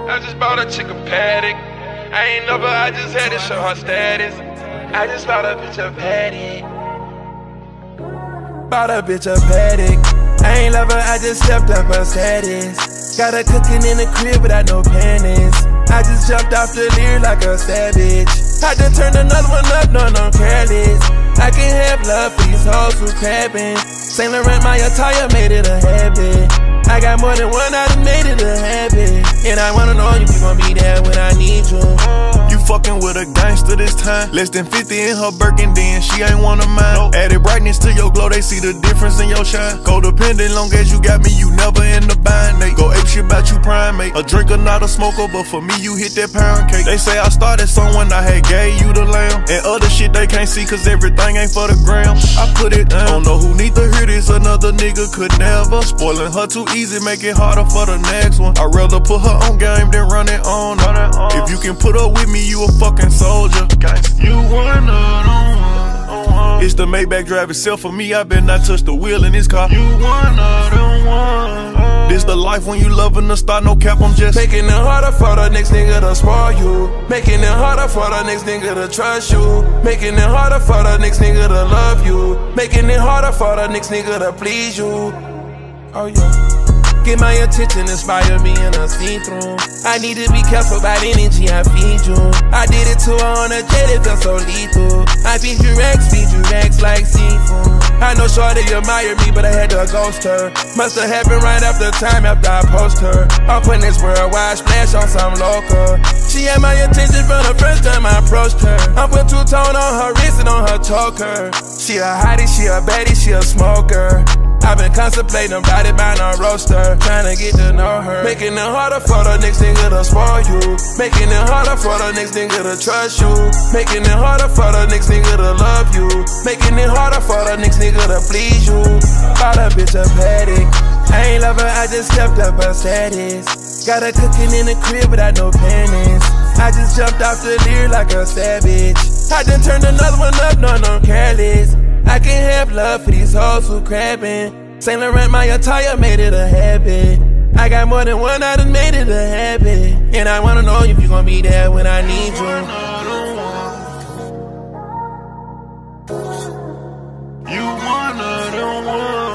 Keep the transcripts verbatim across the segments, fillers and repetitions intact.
I just bought a chicken paddock. I ain't never, I just had to show her status. I just bought a bitch a paddock. Bought a bitch a paddock. I ain't love her, I just stepped up her status. Got her cooking in the crib without no panties. I just jumped off the leer like a savage. I done turned another one up, no, no, careless. I can't have love for these hoes who crabbing. Saint Laurent, my attire made it a habit. I got more than one, I done made it a habit. And I wanna know if you gon' be there when I need you. You fucking with a gangster this time. Less than fifty in her Birkin, then she ain't one of mine. Nope. Added brightness to your glow, they see the difference in your shine. Codependent, long as you got me, you never in the bind. They go ape shit about you primate. A drinker, not a smoker, but for me, you hit that pound cake. They say I started someone, I had gave you the lamb. And other shit they can't see, cause everything ain't for the gram. I put it down. Don't know who need to hear this, another nigga could never. Spoiling her too easy, make it harder for the next one. I'd rather put her on game than run it on her. If you can put up with me, you a fucking soldier. You one of them one. It's the Maybach drive itself for me. I better not touch the wheel in this car. You one of them one. This the life when you loving the star, no cap, I'm just making it harder for the next nigga to spoil you. Making it harder for the next nigga to trust you. Making it harder for the next nigga to love you. Making it harder for the next nigga to please you. Oh yeah. Get my attention, inspire me in a see-through. I need to be careful about energy I feed you. I did it to her on a jet, it felt so lethal. I feed you racks, feed you racks like seafood. I know shorty admired me, but I had to ghost her. Must have happened right after time after I post her. I'm putting this worldwide splash on some local. She had my attention from the first time I approached her. I'm put two-tone on her wrist and on her choker. She a hottie, she a baddie, she a smoker. I've been contemplating about it, buying a roaster, trying to get to know her. Making it harder for the next nigga to spoil you. Making it harder for the next nigga to trust you. Making it harder for the next nigga to love you. Making it harder for the next nigga to please you. Bought a bitch a paddock. I ain't love her, I just stepped up her status. Got her cooking in the crib without no panties. I just jumped off the leer like a savage. I done turned another one up, no, no, careless. I can't have love for these hoes who crabbing. Saint Laurent, my attire made it a habit. I got more than one, I done made it a habit. And I wanna know if you gon' be there when I need you. You one of them one.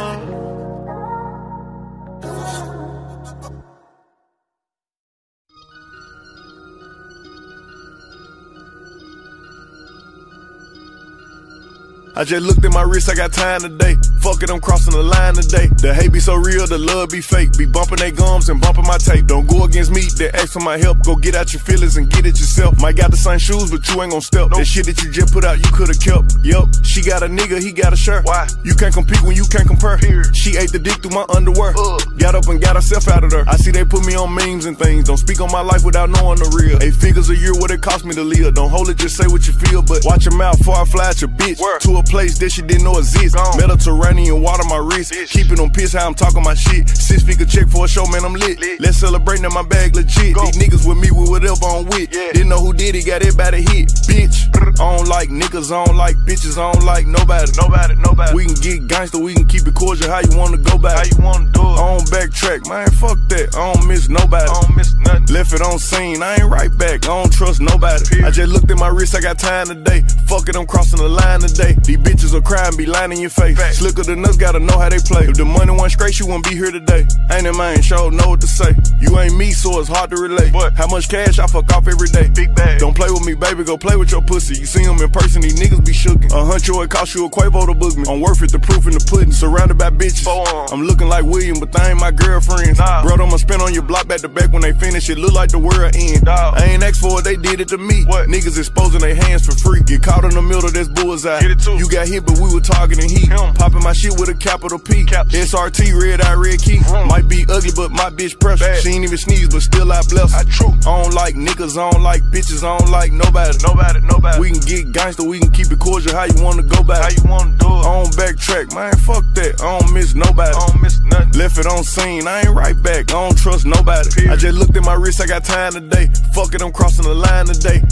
I just looked at my wrist, I got time today. Fuck it, I'm crossing the line today. The hate be so real, the love be fake. Be bumping they gums and bumping my tape. Don't go against me, they ask for my help. Go get out your feelings and get it yourself. Might got the same shoes, but you ain't gon' step. Nope. That shit that you just put out, you could've kept. Yup, she got a nigga, he got a shirt. Why? You can't compete when you can't compare. Here. She ate the dick through my underwear. Uh. Got up and got herself out of there. I see they put me on memes and things. Don't speak on my life without knowing the real. Eight figures a year, what it cost me to live. Don't hold it, just say what you feel. But watch your mouth before I fly at your bitch. Where? To a place that she didn't know exist. Gone. Mediterranean water my wrist. Bitch. Keep it on piss how I'm talking my shit. Six figure check for a show, man, I'm lit. lit. Let's celebrate now, my bag legit. Go. These niggas with me with whatever I'm with. Yeah. Didn't know who did it, got everybody hit. Bitch, I don't like niggas, I don't like bitches, I don't like nobody. Nobody, nobody. We can get gangster, we can keep it cordial. How you wanna go back? How you wanna do it? I don't backtrack, man, fuck that. I don't miss nobody. I don't miss nothing. Left it on scene, I ain't right back. I don't trust nobody. Period. I just looked at my wrist, I got time today. Fuck it, I'm crossing the line today. These bitches will cry and be lying in your face. Fact. Slicker than us, gotta know how they play. If the money wasn't straight, you wouldn't be here today. Ain't it, man? Sure know what to say. You ain't me, so it's hard to relate. What? How much cash I fuck off every day? Big bag. Don't play with me, baby, go play with your pussy. You see them in person, these niggas be shookin'. A huncho, it cost you a Quavo to book me. I'm worth it, the proof in the pudding. Surrounded by bitches. I'm looking like William, but they ain't my girlfriends. Nah. Bro, I'ma spin on your block back to back when they finish. It look like the world end. Dog. I ain't asked for it, they did it to me. What? Niggas exposing their hands for free. Get caught in the middle, that's bullseye. Get it too. You got hit, but we were targeting heat. Him. Popping my shit with a capital P. Caps. S R T, red eye, red key. Mm. Might be ugly, but my bitch precious. She ain't even sneeze, but still I bless her. I, true. I don't like niggas, I don't like bitches, I don't like nobody. Nobody, nobody. We can get gangster, we can keep it cordial. How you wanna go back? How you wanna do it? I don't backtrack, man, fuck that. I don't miss nobody. I don't miss nothing. Left it on scene, I ain't right back. I don't trust nobody. Period. I just looked at my wrist, I got time today. Fuck it, I'm crossing the line today.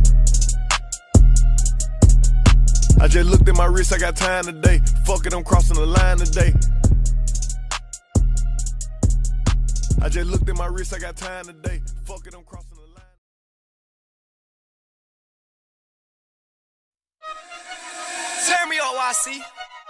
I just looked at my wrist, I got time today. Fuck it, I'm crossing the line today. I just looked at my wrist, I got time today. Fuck it, I'm crossing the line. Turn me on, Y C.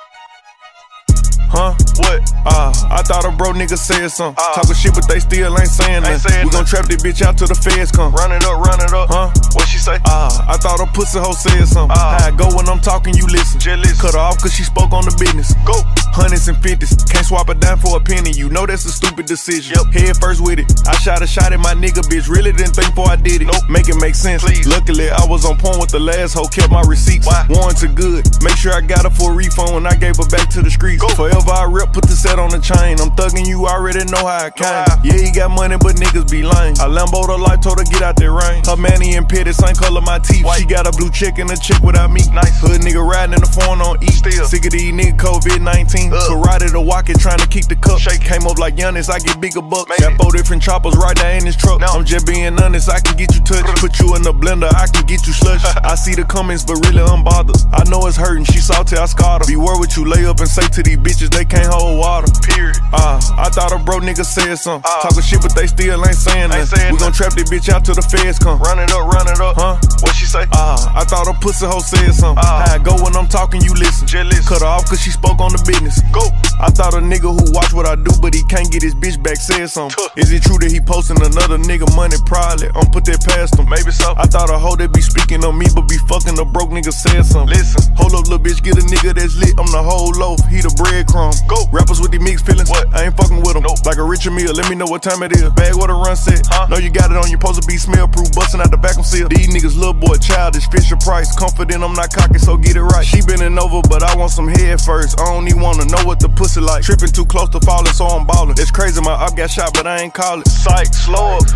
Huh? What? Ah, uh, I thought a bro nigga said something. Uh, Talking shit, but they still ain't saying nothing. We gon' trap this bitch out till the feds come. Run it up, run it up. Huh? What she say? Ah, uh, I thought a pussy hoe said something. Uh, How I go when I'm talking, you listen. Jealous. Cut her off cause she spoke on the business. Go. Hundreds and fifties, can't swap it down for a penny. You know that's a stupid decision. Yep. Head first with it. I shot a shot at my nigga, bitch. Really didn't think before I did it. Nope. Make it make sense. Please. Luckily, I was on point with the last hoe. Kept my receipts. Why? Warranted good. Make sure I got her for a refund when I gave her back to the streets. Go. Forever I rep, put the set on the chain. I'm thugging you, already know how I came. Yeah, he got money, but niggas be lame. I Lambo'd her life, told her get out that rain. Her manny and petty, same color my teeth. White. She got a blue chick and a chick without me. Nice. Hood nigga riding in the phone on E. Still. Sick of these niggas COVID nineteen. Karate to walk it, trying to keep the cup. Shake. Came up like Giannis, I get bigger bucks. Maybe. Got four different choppers right there in this truck. No. I'm just being honest, I can get you touched. Put you in the blender, I can get you slush. I see the comments, but really unbothered. I know it's hurting, she salty, I scarred her. Be word with you, lay up and say to these bitches they can't hold water. Period. Ah, uh, I thought a bro nigga said something. Uh, Talking shit, but they still ain't saying nothing. We gon' trap this bitch out till the feds come. Run it up, run it up. Huh? What she say? Ah, uh, I thought a pussy hoe said something. Uh, How I go when I'm talking, you listen. Jealous. Cut her off cause she spoke on the business. Go. I thought a nigga who watch what I do, but he can't get his bitch back said something. Tuh. Is it true that he posting another nigga money? Probably. I'm put that past him. Maybe so. I thought a hoe that be speaking on me, but be fucking a broke nigga said something. Listen. Hold up, little bitch, get a nigga that's lit. I'm the whole loaf, he the breadcrumb. Go. Rappers with these mixed feelings. What? I ain't fucking with them. Nope. Like a Richard Mille, let me know what time it is. Bag what a run set. Huh? Know you got it on, you supposed to be smell proof. Busting out the back of seal. These niggas little boy childish, Fisher Price. Confident I'm not cocky, so get it right. She bending over, but I want some head first. I don't even wanna know what the pussy like. Tripping too close to falling, so I'm ballin'. It's crazy, my op got shot, but I ain't call it. Psych, slow up.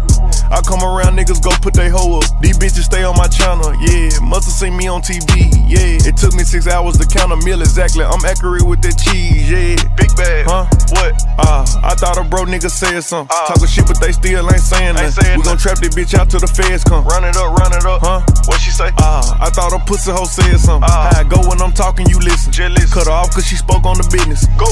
I come around, niggas go put they hoe up. These bitches stay on my channel, yeah. Musta seen me on T V, yeah. It took me six hours to count a meal exactly. I'm accurate with that cheese, yeah. Big bag. Huh? What? Ah, uh, I thought a bro nigga said something. Uh, Talking shit, but they still ain't saying nothing. We gon' trap this bitch out till the feds come. Run it up, run it up. Huh? What she say? Ah, uh, I thought a pussy hoe said something. Uh, How I go when I'm talking, you listen. Jealous. Cut her off cause she spoke on the business. Go.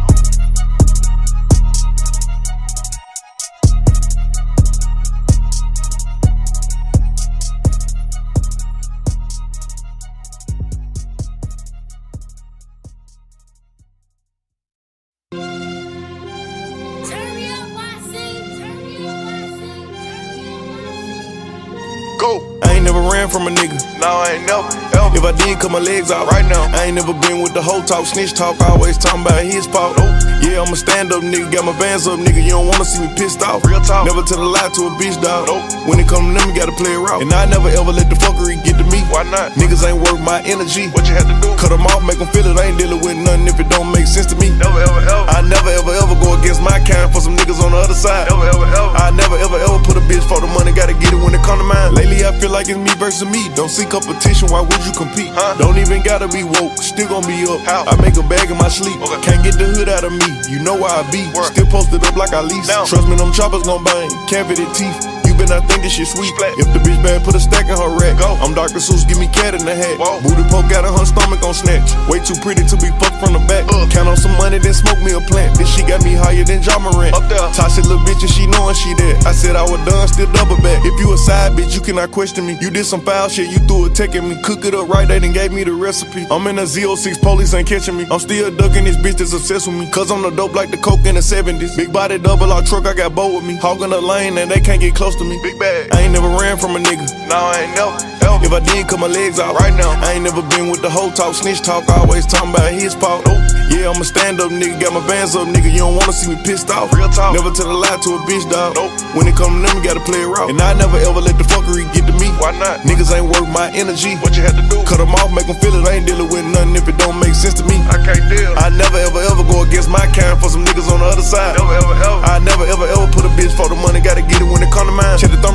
I ain't never ran from a nigga. No, I ain't never, ever. If I did, cut my legs out right now. I ain't never been with the whole talk, snitch talk, always talking about his fault. Nope. Yeah, I'm a stand-up nigga, got my bands up, nigga. You don't wanna see me pissed off. Real talk. Never tell a lie to a bitch, dog. Nope. When it come to them, you gotta play it raw. And I never ever let the fuckery get to me. Why not? Niggas ain't worth my energy. What you had to do? Cut them off, make them feel it. I ain't dealing with nothing if it don't make sense to me. Never, ever, ever. I never, ever, ever go against my kind for some niggas on the other side. Never, ever, ever. I never, ever, ever put a bitch for the money, gotta get it when it come to mine. Lately, I feel like it's me versus me. Don't see competition, why would you compete? Huh? Don't even gotta be woke, still gon' be up. How? I make a bag in my sleep. Okay. Can't get the hood out of me, you know why I be. Word. Still posted up like I lease. Down. Trust me, them choppers gon' bang, cavity teeth. Been, I think this shit sweet. If the bitch bad, put a stack in her rack. Go. I'm Doctor Seuss, give me cat in the hat. Whoa. Booty poke out of her stomach on snatch. Way too pretty to be fucked from the back. Uh. Count on some money, then smoke me a plant. This shit got me higher than Ja Morant. Up there. Toxic little bitch and she knowin' she that. I said I was done, still double back. If you a side bitch, you cannot question me. You did some foul shit, you threw a tech at me. Cook it up right, they done gave me the recipe. I'm in a Z oh six, police ain't catching me. I'm still ducking this bitch that's obsessed with me. Cause I'm the dope like the coke in the seventies. Big body double R truck, I got bow with me. Hogging the lane and they can't get close to me. Big bag. I ain't never ran from a nigga. No, I ain't never, ever. If I did, cut my legs out right now. I ain't never been with the whole talk, snitch talk, always talking about his fault. Nope. Yeah, I'm a stand-up nigga, got my bands up, nigga. You don't wanna see me pissed off. Real talk. Never tell a lie to a bitch, dog. Nope. When it come to them, you gotta play it raw. And I never ever let the fuckery get to me. Why not? Niggas ain't worth my energy. What you had to do? Cut them off, make them feel it. I ain't dealing with nothing if it don't make sense to me. I can't deal. I never ever ever go against my kind for some niggas on the other side. Never, ever, ever. I never ever ever put a bitch for the money, gotta get it when it come to mine. Check the thermostat, I been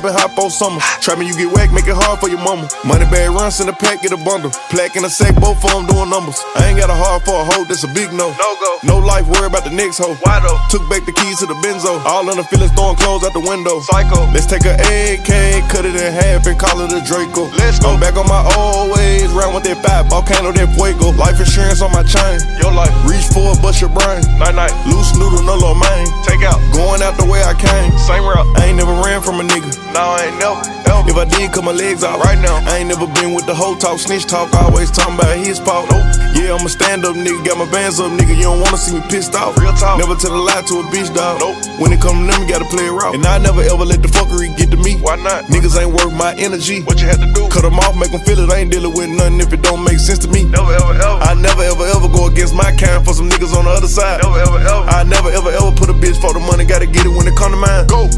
poppin' hot for summer. Trappin', you get whack, make it hard for your mama. Money bag runs in the pack, get a bundle. Plaque in a sack, both of them doing numbers. I ain't got a heart for a hoe, that's a big no. No go. No life, worry about the next hoe. Why though? Took back the keys to the benzo. All in the feelings, throwing clothes out the window. Psycho. Let's take a A K, cut it in half and call it a Draco. Let's go. I'm back on my old ways, round with that five, volcano, that fuego. Life insurance on my chain. Your life. Reach for it, bust your brain. Night night. Loose noodle, no low main. Take out. Going out the way I came. Same route. I ain't never ran from a nigga. No, I ain't never. Ever. If I did, cut my legs out. Right now. I ain't never been with the whole talk, snitch talk. Always talking about his fault. Nope. Yeah, I'm a stand up nigga, got my bands up nigga. You don't wanna see me pissed off. Real talk. Never tell a lie to a bitch dog. Nope. When it come to them, you gotta play it raw. And I never ever let the fuckery get to me. Why not? Niggas ain't worth my energy. What you had to do? Cut them off, make them feel it. I ain't dealing with nothing if it don't make sense to me. Never ever ever. I never ever ever go against my kind for some niggas on the other side. Never ever ever. I never ever ever put a bitch for the money, gotta get it when it come to mine. Go.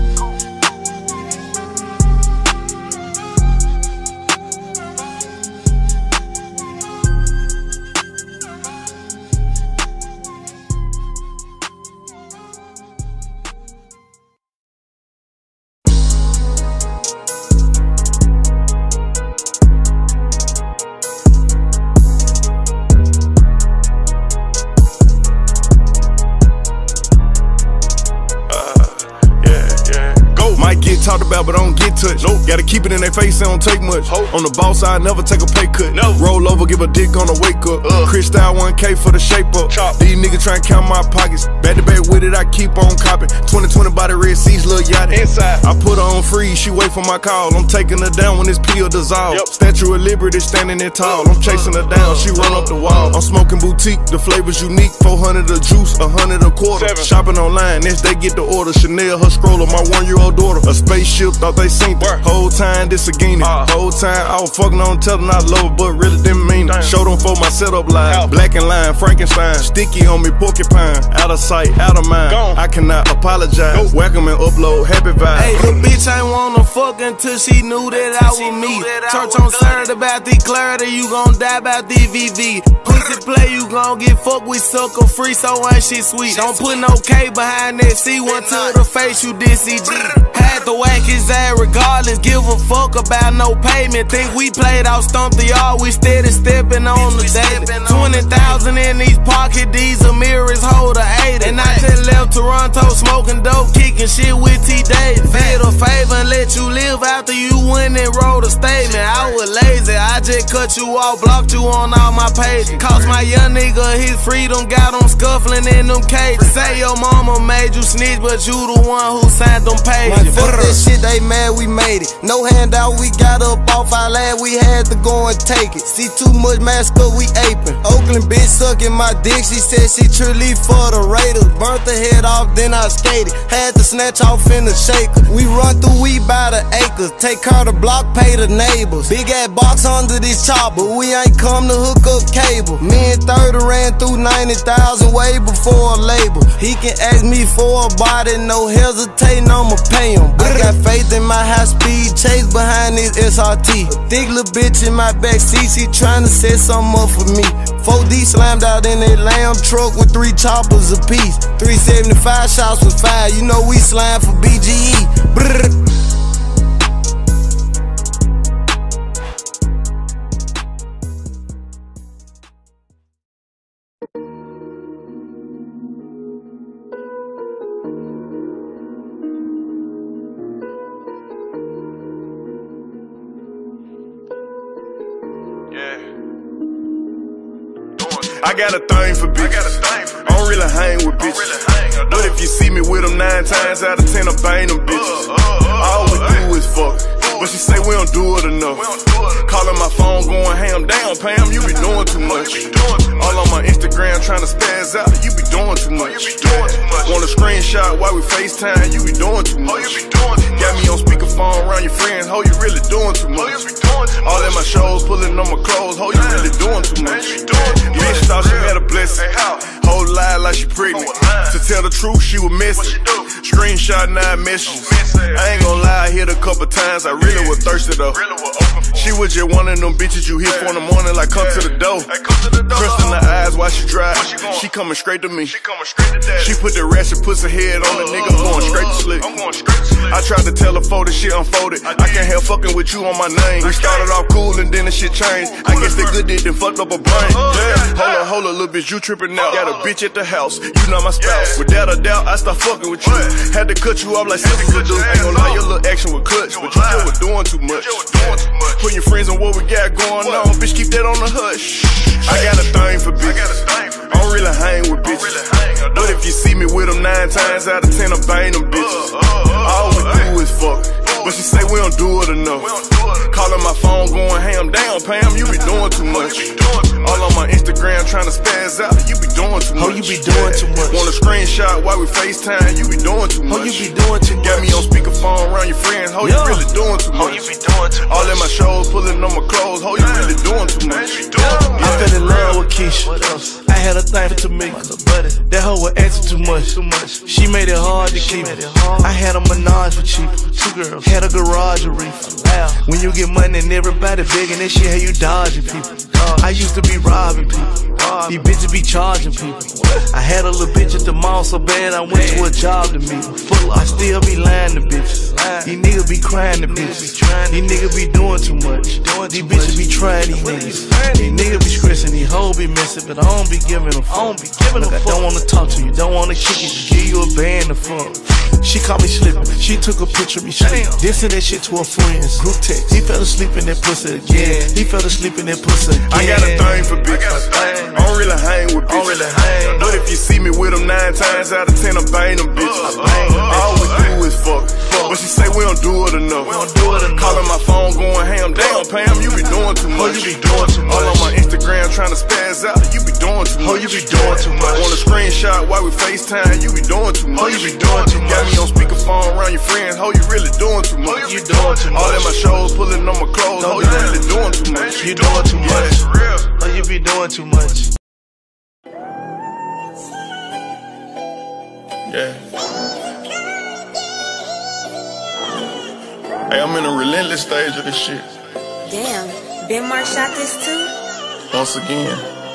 Talked about, but I don't get touched. Nope. Gotta keep it in their face, they don't take much. Hope. On the boss side, never take a pay cut. No. Roll over, give a dick on the wake up. Uh. Crystal one K for the shape up. Chop. These niggas tryna count my pockets. Back to back with it, I keep on copping. twenty twenty by the Red Seas, little yacht. Inside. I put her on freeze, she wait for my call. I'm taking her down when this pill dissolve. Yep. Statue of Liberty standing there tall. I'm chasing her down, she run up the wall. I'm smoking boutique, the flavor's unique. four hundred a juice, one hundred a quarter. Seven. Shopping online, next they get the order. Chanel, her stroller, my one-year-old daughter. A spaceship, thought they seen it. Work. Whole time, this a guinea. Uh. Whole time, I was fucking on, telling I love her, but really didn't mean it. Damn. Showed them for my setup line. Out. Black and line, Frankenstein. Sticky on me, porcupine. Out of sight, out of mind. Gone. I cannot apologize. Nope. Welcome and upload, happy vibe. Hey, the bitch ain't wanna fuck until she knew that I was me. Church on Saturday about the clarity, you gon' die about the V V. Pussy play, you gon' get fucked with sucker free, so ain't shit sweet. Don't put no K behind that C, one to the face, you did C G. Had to whack his ass regardless, give a fuck about no payment. Think we played out Stump the Yard, we steady stepping on the daily. twenty thousand in these pocket, these are mirrors, hold a eighty. And I just left Toronto smoking dope, kicking shit with T Davis. Did a favor and let you live after you went and wrote a statement. I was lazy, I just cut you off, blocked you on all my pages. Cost my young nigga his freedom, got him scuffling in them cages. Say your mama made you snitch, but you the one who signed them pages. Fuck that shit, they mad we made it. No handout, we got up off our lab, we had to go and take it. See too much mask up, we aping. Oakland bitch sucking my dick, she said she truly for the Raiders. Burnt the head off, then I skated. Had to snatch off in the shaker. We run through, we by the acres. Take care the block, pay the neighbors. Big ass box under this chopper, we ain't come to hook up cable. Me and thirty ran through ninety thousand way before a label. He can ask me for a body, no hesitating, I'ma pay him. I got faith in my high speed chase behind this S R T. A thick little bitch in my backseat, she tryna set something up for me. four D slammed out in a lamb truck with three choppers apiece. three seventy-five shots was five, you know we slam for B G E. Brrr. I got a thing for bitches. I, got a thing for bitches. I don't really hang with bitches. Really hang, but if you see me with them nine times out of ten, I bang them bitches. Uh, uh, uh, All we uh, do is fuck. But she say we don't do it enough. Don't do it. Calling my phone going ham down, Pam, you be doing too much. Doing too much. All on my Instagram trying to spaz out, you be doing too much. Oh, you be doing too much. Want a screenshot while we FaceTime, you be doing too much. Oh, you be doing too much. Got me on speakerphone around your friends, ho, you really doing too much. Oh, you be doing too much. All in my shows, pulling on my clothes, ho, you really doing too much. You be doing too much. Bitch thought she had a blessing. Hey, how? Whole lie like she pregnant. Oh, to tell the truth, she was missing. Screenshot nine messages. I ain't gon' lie, I hit a couple times, I really was thirsty though. She was just one of them bitches you hit for in the morning, like come to the door. Crystal in the eyes while she drive. She coming straight to me. She put the ratchet pussy head on the nigga, I'm going straight to sleep. I tried to tell her before the shit unfolded. I can't help fucking with you on my name. We started off cool and then the shit changed. I guess they good did then fucked up a brain. Damn, hold up, hold up, little bitch, you tripping now. Got a bitch at the house, you not my spouse. Without a doubt, I start fucking with you. Had to cut you off like sisters would do. Ain't gon' lie, your little action was clutch, but you still was doing too much. Putting your friends on what we got going on, bitch, keep that on the hush. I got a thing for bitches. I don't really hang with bitches. But if you see me with them nine times out of ten, I bang them bitches. All we do is fuck. But she say we don't do it enough. Calling my phone going ham. Damn, Pam, you be doing too much. All on my Instagram trying to spaz out. You be doing too much. Oh, you be doing too much. Want a screenshot while we FaceTime. You be doing too much. Oh, you be doing too much. Got me on speakerphone around your friends. Ho, you Yeah. really doing too much. Oh, you be doing too much. All in my shows, pulling on my clothes. Ho, you really doing too much. I fell in love with Keisha. I had a thing for Tamika. That hoe was acting too much. She made it hard to keep it. I had a menage for cheap. Two girls. Had a garage a reefer. When you get money and everybody begging that shit, how you dodging people. I used to be robbing people. These bitches be charging people. I had a little bitch at the mall so bad I went to a job to meet her. I still be lying to bitches. These niggas be crying to bitches. These niggas be doing too much. These bitches be trying these niggas. These niggas be stressing, these hoes be messing, but I don't be giving a fuck. Look, I don't wanna talk to you, don't wanna kick it, give you a band to fuck. She caught me slipping, she took a picture of me slipping. Dissing that shit to her friends. Group text. He fell asleep in that pussy again. He fell asleep in that pussy again. I got a thing for bitches. I don't really hang with bitches. Really hang. But if you see me with them nine times out of ten, I bang them bitches. All we do is fuck. But she say we don't do it enough. Calling my phone going ham. Damn, Pam, you be doing too much. Oh, you be doing too much. All on my Instagram trying to spaz out. You be doing too much. Oh, you be doing too much. Want a screenshot while we FaceTime. You be doing too much. Oh, you be doing too much. Got me on speakerphone around your friends. Ho, you really doing too much. You doing too much. All in my shows, pulling on my clothes. Ho, you really doing too much. You doing too much. Yeah. Oh, you be doing too much. Yeah. Hey, I'm in a relentless stage of this shit. Damn, Ben Mark shot this too? Once again.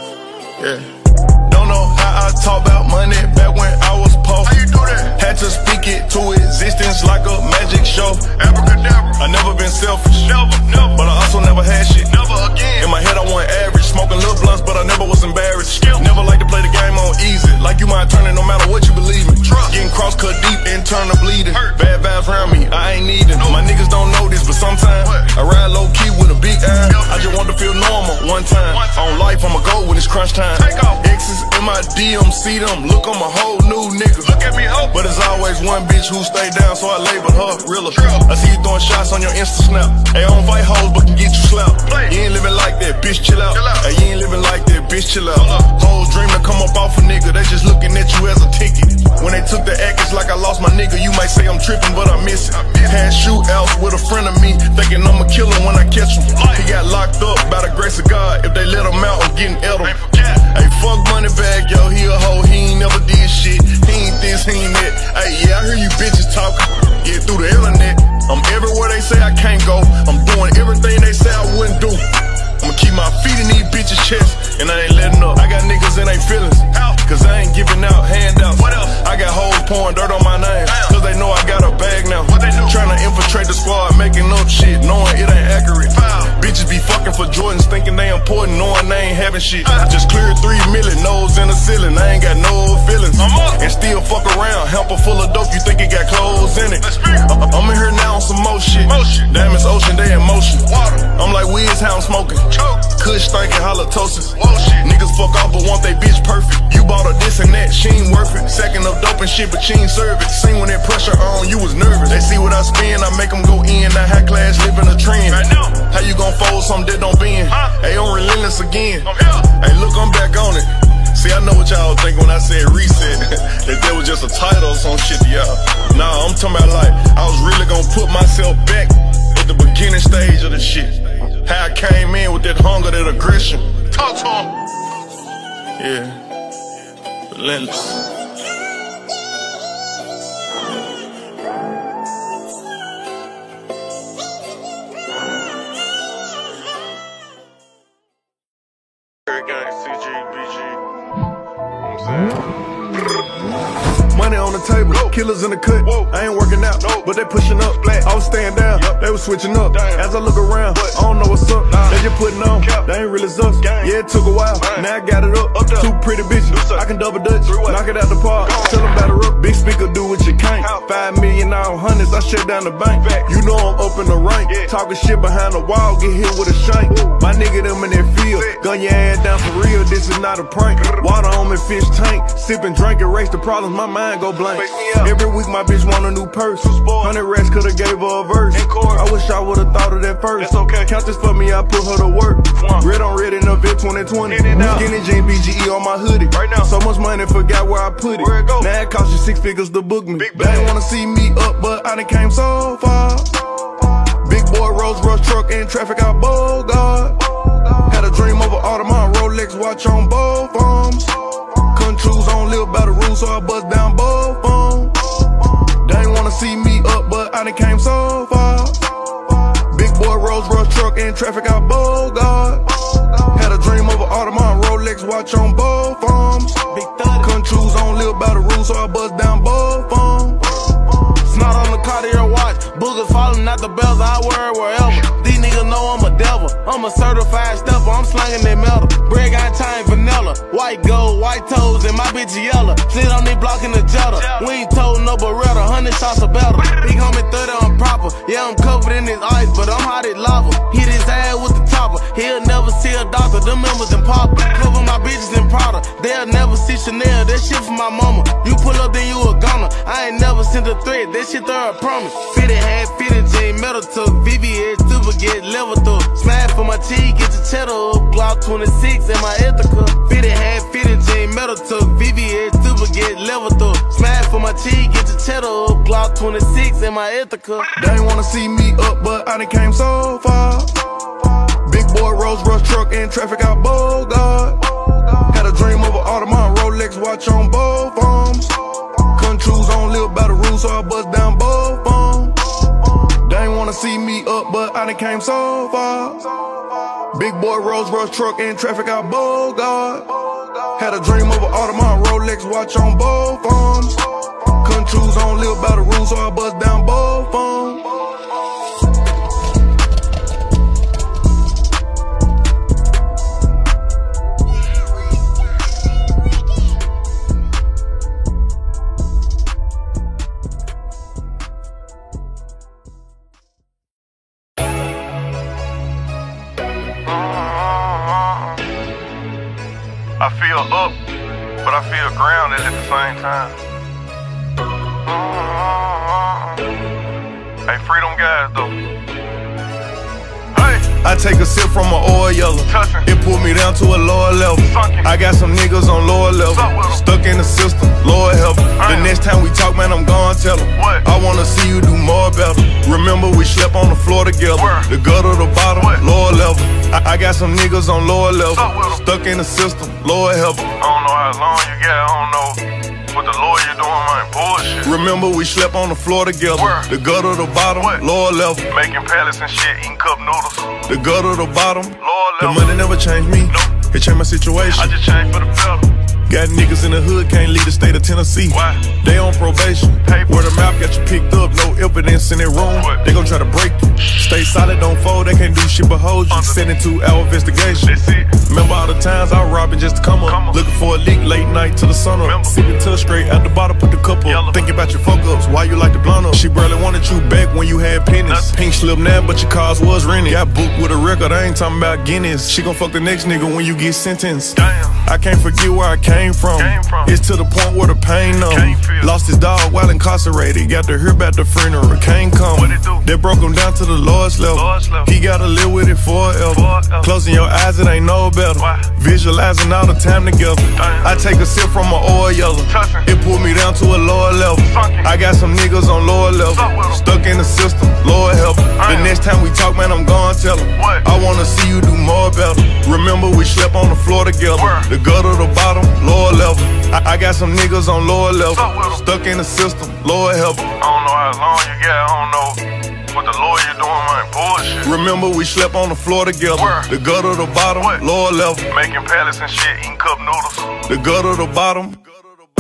Yeah. Don't know how I talk about money back when I was poor. How you do that? Had to speak it to existence like a magic show. Abracadabra. I never been selfish. Never, never. But I also never had shit. Never again. In my head I want average. Smoking little blunts, but I never was embarrassed. Skill. Never like to play the game on easy. Like you might turn it no matter what you believe in. Trust. Getting cross cut deep and turn to bleeding. Hurt. Bad vibes around me, I ain't needing. No. My niggas don't know this, but sometimes what? I ride low key with a big eye. I just want to feel normal one time. One time. On life I'ma go when it's crunch time. Take off. Exes in my D M, see them. Look, I'm a whole new nigga. Look at me, ho. But there's always one bitch who stay down, so I label her realer. I see you throwing shots on your Insta snap. Hey, I don't fight hoes, but can get you slapped. Play. You ain't living like that, bitch, chill out. Chill out. Hey, you ain't living like that, bitch, chill out. Hoes dream to come up off a nigga, they just looking at you as a ticket. When they took the act, it's like I lost my nigga. You might say I'm tripping, but I miss it. Had shootouts with a friend of me, thinking I'ma kill him when I catch him. He got locked up by the grace of God. If they let him out, I'm getting edible. Hey, fuck money bag, yo, he a hoe, he ain't never did shit. He ain't this, he ain't that. Hey, yeah, I hear you bitches talking. Yeah, through the internet. I'm everywhere they say I can't go. I'm doing everything they say I wouldn't do. I'ma keep my feet in these bitches' chests, and I ain't letting up. I got niggas in they feelings, cause I ain't giving out handouts. What else? I got hoes pouring dirt on my name, cause they know I got a bag now. What they do? Trying to infiltrate the squad, making up shit, knowing it ain't accurate. Foul. Bitches be fucking for Jordans, thinking they important, knowing they ain't having shit. Uh. Just cleared three million, nose in the ceiling, I ain't got no feelings. And still fuck around, hamper full of dope, you think it got clothes in it. I I'm in here now on some more shit. Motion. Diamonds ocean, they in motion. Water. I'm like Wiz, how I'm smoking. Choke. Kush thinking halitosis. Niggas fuck off but want they bitch perfect. You bought her this and that, she ain't worth it. Second of dope and shit, but she ain't serve it. Seen when that pressure on, you was nervous. They see what I spend, I make them go in. Now high class living a trend. Right now. How you gon' fold something that don't bend? Huh? Hey, I'm relentless again. I'm here. Hey, look, I'm back on it. See, I know what y'all think when I said reset. That that was just a title or some shit to y'all. Nah, I'm talking about like, I was really gonna put myself back at the beginning stage of the shit. How I came in with that hunger, that aggression. Talk to him. Yeah. Relentless. Money on the table. Killers in the cut, I ain't working out, but they pushing up. I was staying down, they was switching up. As I look around, I don't know what's up. They just putting on, they ain't really us. Yeah, it took a while, now I got it up. Two pretty bitches, I can double dutch, knock it out the park. Tell them batter up, big speaker, do what you can't. Five million all hundreds, I shut down the bank. You know I'm up in the rank, talking shit behind the wall, get hit with a shank. My nigga them in that field, gun your ass down for real, this is not a prank. Water on me, fish tank, sipping, drink, erase the problems, my mind go blank. Every week my bitch want a new purse, hundred racks could've gave her a verse. I wish I would've thought of that first. Count this for me, I put her to work. Red on red in the vet twenty twenty. Skinny jean B G E on my hoodie. So much money, forgot where I put it. Now it cost you six figures to book me. They ain't wanna see me up, but I done came so far. Big boy Rolls Royce truck in traffic out Bogart. Had a dream of an Audemars Rolex watch on both arms. Couldn't choose, on live by the rules, so I bust down both arms. They ain't wanna see me up, but I done came so far. Big boy Rolls Royce truck in traffic out Bogart. Had a dream of an Audemars Rolex watch on both arms. Couldn't choose, on live by the rules, so I bust down both arms. Snot on the Cartier watch, boogers falling out the bells, I wear it wherever. These niggas know I'm a devil, I'm a certified stepper, I'm slanging that metal. Bread got chain vanilla, white gold, white toes, and my bitch yellow. Sit on me blocking the Jetta, we ain't told no Beretta, hundred shots of better. Big homie thirty, I'm proper, yeah I'm covered in this ice, but I'm hot as lava. Hit his ass with the topper, he'll never see a doctor, them members in Papa. Cover my bitches in Prada, they'll never see Chanel, that shit for my mama. You pull up then you a gunner, I ain't never sent a threat, that shit throw a promise. Fitted hat, fitted jean, metal took, V V S, super get level through. Smash for my cheek, get your cheddar up, Glock twenty-six in my Ithaca. Fitted hat, fitted jean, metal took, V V S, super get level through. Smash for my cheek, get your cheddar up, Glock twenty-six in my Ithaca. They ain't wanna see me up, but I done came so far. Big boy Rolls Royce truck in traffic out Bogart. Had a dream of an Audemars Rolex watch on both arms. Couldn't choose, on live by the rules, so I bust down both arms. They ain't wanna see me up, but I done came so far. Big boy Rolls Royce truck in traffic out Bogart. Had a dream of an Audemars Rolex watch on both arms. Couldn't choose, on live by the rules, so I bust down both arms. I feel up, but I feel grounded at the same time. Hey, freedom guys though. Hey, I take a sip from my oil yellow. It pulled me down to a lower level. I got some niggas on lower level, stuck in the system, Lord help me. The next time we talk, man, I'm gonna tell them. I wanna see you do more better. Remember we slept on the floor together. The gutter, the bottom, lower level. I, I got some niggas on lower level, stuck in the system, Lord help me. I don't know how long you got, I don't know what the lawyer doing, man, bullshit. Remember we slept on the floor together. The gutter, the bottom, lower level. Making pallets and shit, eating cup noodles. The gutter, the bottom, lower level. The money never changed me, nope. It changed my situation. I just changed for the better. Got niggas in the hood, can't leave the state of Tennessee. Why? They on probation. Paper. Word of mouth got you picked up, no evidence in their room. What? They gon' try to break you. Stay solid, don't fold, they can't do shit but hold you. Send it to our investigation. That's it. Remember all the times I was robbing just to come up. Come Looking for a leak late night till the sun up. Remember. Sipping till straight at the bottom, put the cup up. Yellow. Thinking about your fuck ups, why you like the blunt up. She barely wanted you back when you had pennies. Nothing. Pink slip now, but your cars was rented. Got booked with a record, I ain't talking about Guinness. She gon' fuck the next nigga when you get sentenced. Damn. I can't forget where I came from. Came from. It's to the point where the pain numb. Lost his dog while incarcerated. Got to hear about the funeral. Can't come. They broke him down to the lowest level. Lowest level. He gotta live with it forever. forever. Closing your eyes, it ain't no better. Why? Visualizing all the time together. Damn. I take a sip from my oil yellow. Touching. It pulled me down to a lower level. Sunken. I got some niggas on lower level. Stuck in the system, Lord help me. The next time we talk, man, I'm gonna tell them. What? I wanna see you do more better. Remember we slept on the floor together. Where? The gutter, the bottom, lower level. I, I got some niggas on lower level, stuck in the system, Lord help me. I don't know how long you got, I don't know what the lawyer doing, man, bullshit. Remember we slept on the floor together. Where? The gutter, the bottom, what? Lower level. Making pallets and shit, eating cup noodles. The gutter, the bottom.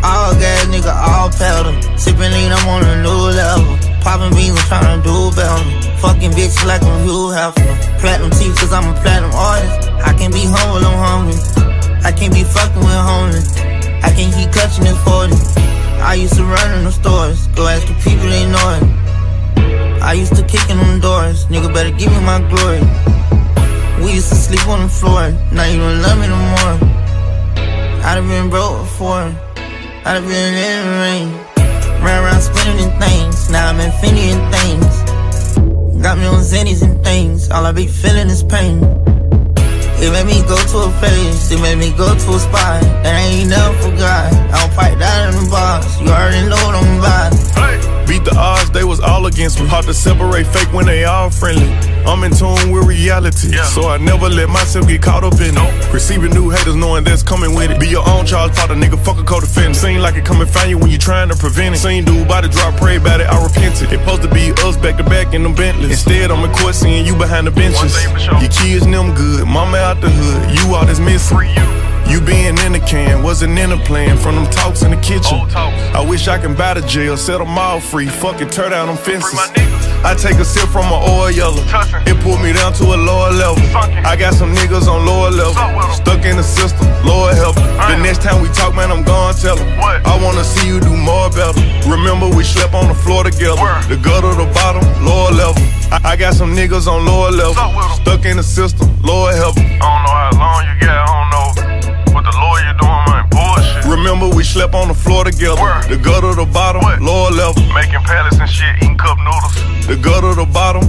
All gas, nigga, all pedal. Sippin' lean, I'm on a new level. Poppin' beans, I'm tryna do better. Fucking bitch like I'm Hugh Hefner. Platinum teeth, cause I'm a platinum artist. I can't be humble, I'm hungry. I can't be fucking with homeless. I can't keep clutching it forty. I used to run in the stores. Go ask the people, they know it. I used to kick in them doors. Nigga better give me my glory. We used to sleep on the floor. Now you don't love me no more. I'd have been broke before. I'd have been in the rain. Ran around spinning in things. Now I'm infinity in things. Got me on zennies and things. All I be feeling is pain. It made me go to a place. It made me go to a spot that I ain't never forgot. I don't fight down in the box. You already know what I'm about. Hey. Beat the odds, they was all against me. Hard to separate fake when they all friendly. I'm in tune with reality, yeah. So I never let myself get caught up in it. Receiving new haters knowing that's coming with it. Be your own Charles Potter, nigga, fuck a co-defendant. Seem like it come and find you when you trying to prevent it. Seen dude by the drop, pray about it, I repent it. It supposed to be us back to back in them Bentleys. Instead, I'm in court seeing you behind the benches. Sure. Your kids, them good, mama out the hood, you all that's missing. Free you. You being in the can, wasn't in the plan. From them talks in the kitchen, I wish I can buy the jail, set them all free. Fucking tear down them fences. I take a sip from my oil yellow. It pulled me down to a lower level. I got some niggas on lower level, stuck in the system, Lord help them. The next time we talk, man, I'm gonna tell them I wanna see you do more better. Remember we slept on the floor together. The gutter, the bottom, lower level. I, I got some niggas on lower level, stuck in the system, Lord help them. I don't know how long you got, I don't know what the lawyer doing, man, bullshit. Remember we slept on the floor together. Word. The gutter, the bottom, what? Lower level. Making pallets and shit, eating cup noodles. The gutter, the bottom.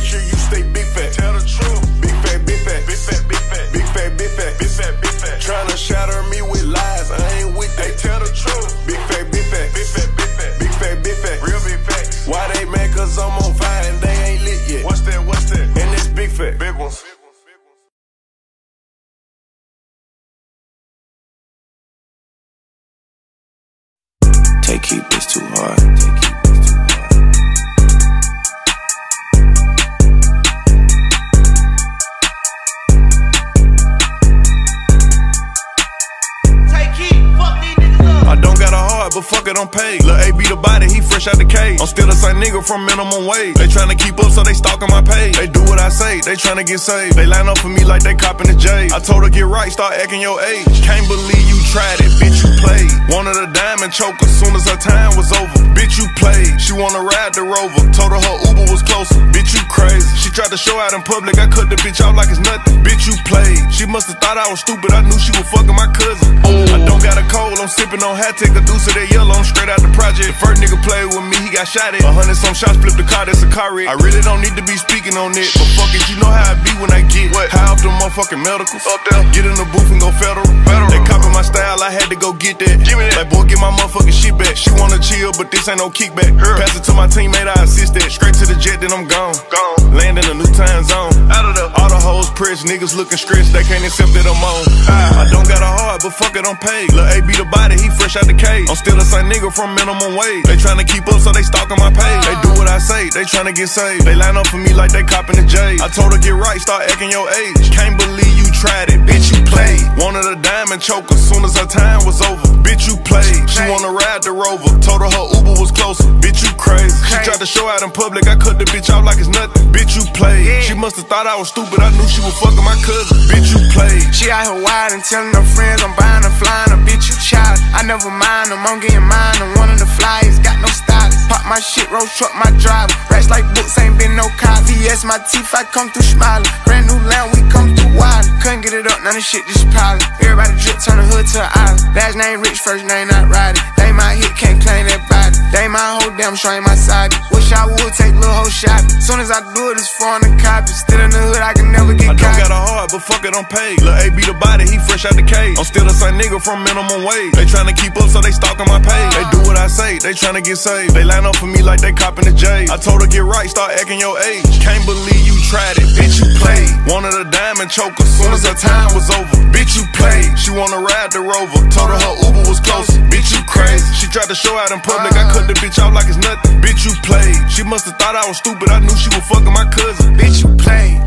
Tryna Take keep, it's too hard. Take keep, it's too hard. I don't got a heart, but fuck it, I'm paid. Lil' A B the body, he fresh out the cage. I'm still the same nigga from minimum wage. They tryna keep up, so they stalking my page. They do what I say, they tryna get saved. They line up for me like they copping the J. I told her get right, start acting your age. Can't believe you tried it, bitch, you played. Wanted a diamond choker, soon as her time was over. Bitch, you played. She wanna ride the Rover. Told her her Uber was closer. Bitch, you crazy. She tried to show out in public, I cut the bitch out like it's nothing. Bitch, you played. She must've thought I was stupid, I knew she was fucking my cousin. I don't got a cold, I'm sipping on hat, take a deuce of that yellow, I'm straight out the project. The first nigga played with me, he got shot at. A hundred some shots, flipped the car, that's a car wreck. I really don't need to be speaking on it, but fuck it, you know how I be when I get what? High off the motherfucking medicals. Up there, get in the booth and go federal. federal. They copy my style, I had to go get that. Give me that. Like, boy, get my motherfucking shit back. She wanna chill, but this ain't no kickback. Her. Pass it to my teammate, I assist that. Straight to the jet, then I'm gone. Gone. Land in a new time zone. Out of the all the hoes pressed, niggas looking stretched, they can't accept that I'm on. I, I don't got a heart, but fuck it, I'm paid. Lil' A B the body, he fresh out the cage. I'm still the same nigga from minimum wage. They tryna keep up, so they stalking my page. They do what I say, they tryna get saved. They line up for me like they copping the J. I told her get right, start acting your age. Can't believe you tried it, bitch, you played. Wanted a diamond choker, soon as her time was over. Bitch, you played. She wanna ride the Rover. Told her her Uber was closer. Bitch, you crazy. She tried to show out in public, I cut the bitch out like it's nothing. Bitch, you played. She must've thought I was stupid, I knew she was fucking my cousin. Bitch, you played. She out here wild and telling her friends I'm buying her, flying her, bitch, you child. I never mind them, I'm getting mine. I'm one of the flyers, got no stylist. Pop my shit, road truck, my driver. Racks like books, ain't been no cop. V S my teeth, I come through smiling. Brand new land, we come through wild. Couldn't get it up, none of shit just piling. Everybody drip, turn the hood to an island. Last name rich, first name not riding. They my hit, can't claim that body. They my whole damn sure ain't my side. Wish I would take little whole shot. Soon as I do it, it's foreign to copy. Still in the hood, I can never get caught. I don't got a heart, but fuck it, I'm paid. Lil' A B the body, he fresh out the cage. I'm still the same nigga from minimum wage. They tryna keep up, so they stalking my page. They do what I say, they tryna get saved. They line up for me like they copping the J. I told her get right, start acting your age. Can't believe you tried it, bitch, you played. Wanted a diamond choker, soon as her time was over. Bitch, you played. She wanna ride the Rover. Told her her Uber was closer. Bitch, you crazy. She tried to show out in public, I cut the bitch out like it's nothing. Bitch, you played. She must've thought I was stupid, I knew she was fucking my cousin. Bitch, you played.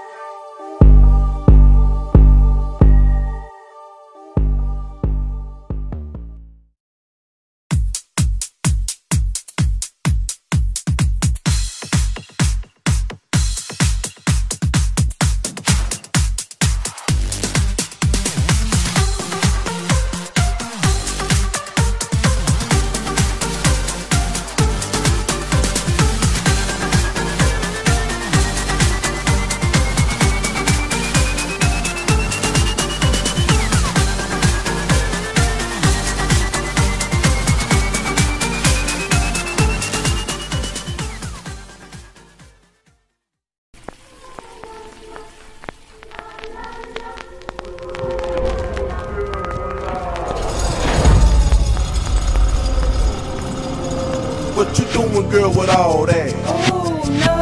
What you doing, girl, with all that? Uh,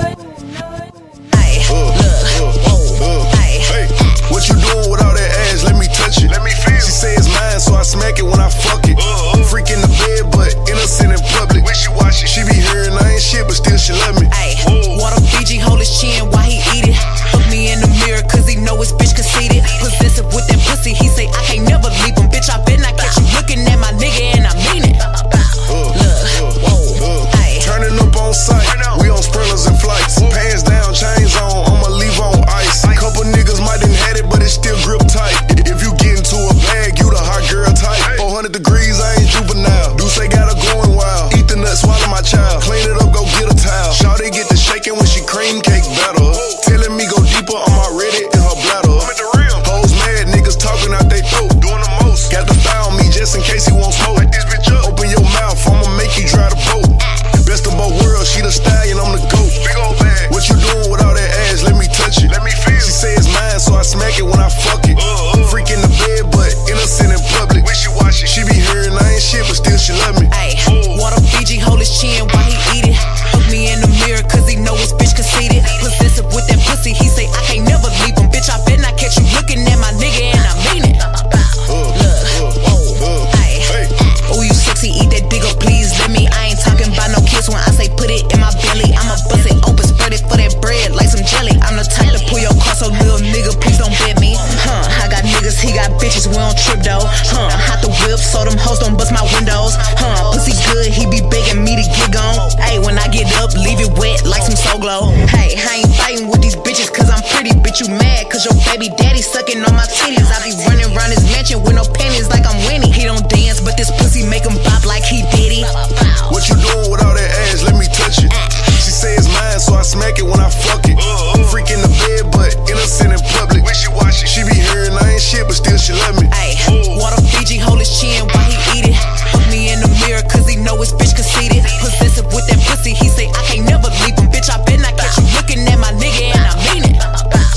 uh, uh, hey, what you doing with all that ass? Let me touch it. Let me feel. She say it's mine, so I smack it when I fuck it. Uh, uh. Freak in the bed, but innocent in public. Wishy washy. She be hearing I ain't shit, but still she love me. Ay, water Fiji, hold his chin while he eat it. Look me in the mirror, cause he know his bitch conceited. Possessive with that pussy, he say I can't never leave him. Bitch, I bet not catch you looking at my nigga, and I mean it. Uh, Look, uh, uh, turning up on sight, we on sprinklers and flights. Pants down, chains on, I'ma leave on ice. Couple niggas might done had it, but it still grip tight. If you get into a bag, you the hot girl type. four hundred degrees, I ain't for? Hey, I ain't fighting with these bitches cause I'm pretty. Bitch, you mad cause your baby daddy sucking on my titties. I be running around his mansion with no pennies like I'm winning. He don't dance, but this pussy make him bop like he did it. What you doing with all that ass? Let me touch it. She say it's mine, so I smack it when I fuck it. Freak in the bed, but innocent in public. When she watch it, she be hearing I ain't shit, but still she love me. Ay, water Fiji, hold his chin while he eat it. Look me in the mirror, cause he know his bitch conceited. Possessive with that pussy, he say I can't never leave him. Bitch, I bet not catch you looking at my nigga, and I mean it.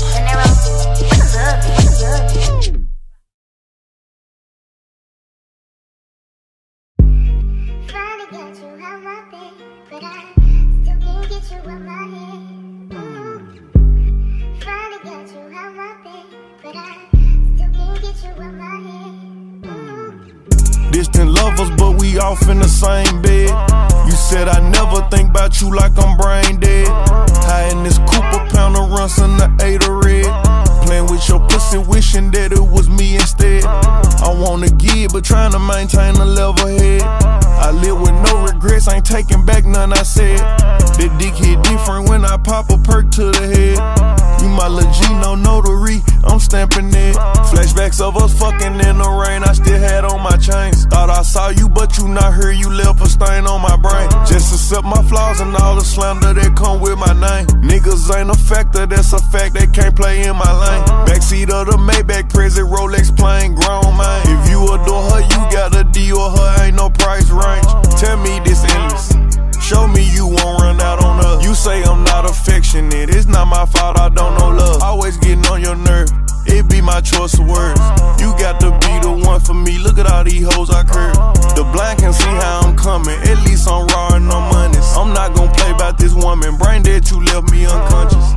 Distant lovers, but we off in the same bed. You said I never think about you like I'm brain dead. High in this Cooper, pound of runs in the eight of red. Playing with your pussy, wishing that it was me instead. I wanna give, but trying to maintain a level head. I live with no regrets, ain't taking back none I said. That dick hit different when I pop a perk to the head. You my lil' G, no notary, I'm stamping it. Flashbacks of us fucking in the rain, I still had on my chains. Thought I saw you, but you not here, you left a stain on my brain. Just accept my flaws and all the slander that come with my name. Niggas ain't a factor, that's a fact, they can't play in my lane. Backseat of the Maybach, present Rolex playing grown man. If you adore her, you got a D or her, ain't no price range. Tell me this endless, show me you won't run out on her. You say I'm not affectionate, it's not my fault, I don't know love. Always getting on your nerve, it be my choice of words. You got to be the one for me, look at all these hoes I curve. The blind can see how I'm coming, at least I'm raw and I'm honest. I'm not gonna play about this woman, brain dead, you left me unconscious.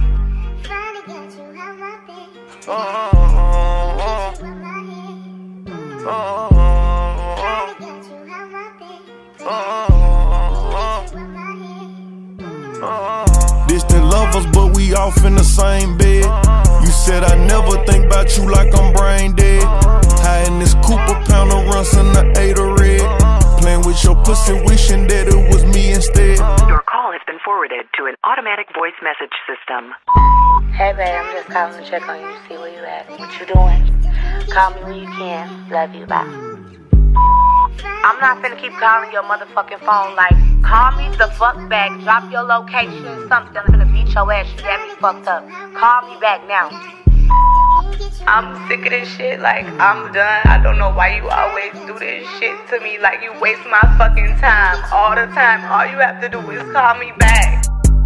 Distant lovers, but we off in the same bed. You said I never think about you like I'm brain dead. High in this Cooper, pound of runs in the eight of red. Playing with your pussy, wishing that it was me instead. Your call has been forwarded to an automatic voice message system. Hey babe, I'm just calling to check on you, see where you at, what you doing. Call me when you can. Love you, bye. I'm not finna keep calling your motherfucking phone. Like, call me the fuck back, drop your location, something. I'm finna beat your ass, you got me fucked up. Call me back now. I'm sick of this shit, like, I'm done. I don't know why you always do this shit to me. Like, you waste my fucking time all the time. All you have to do is call me back.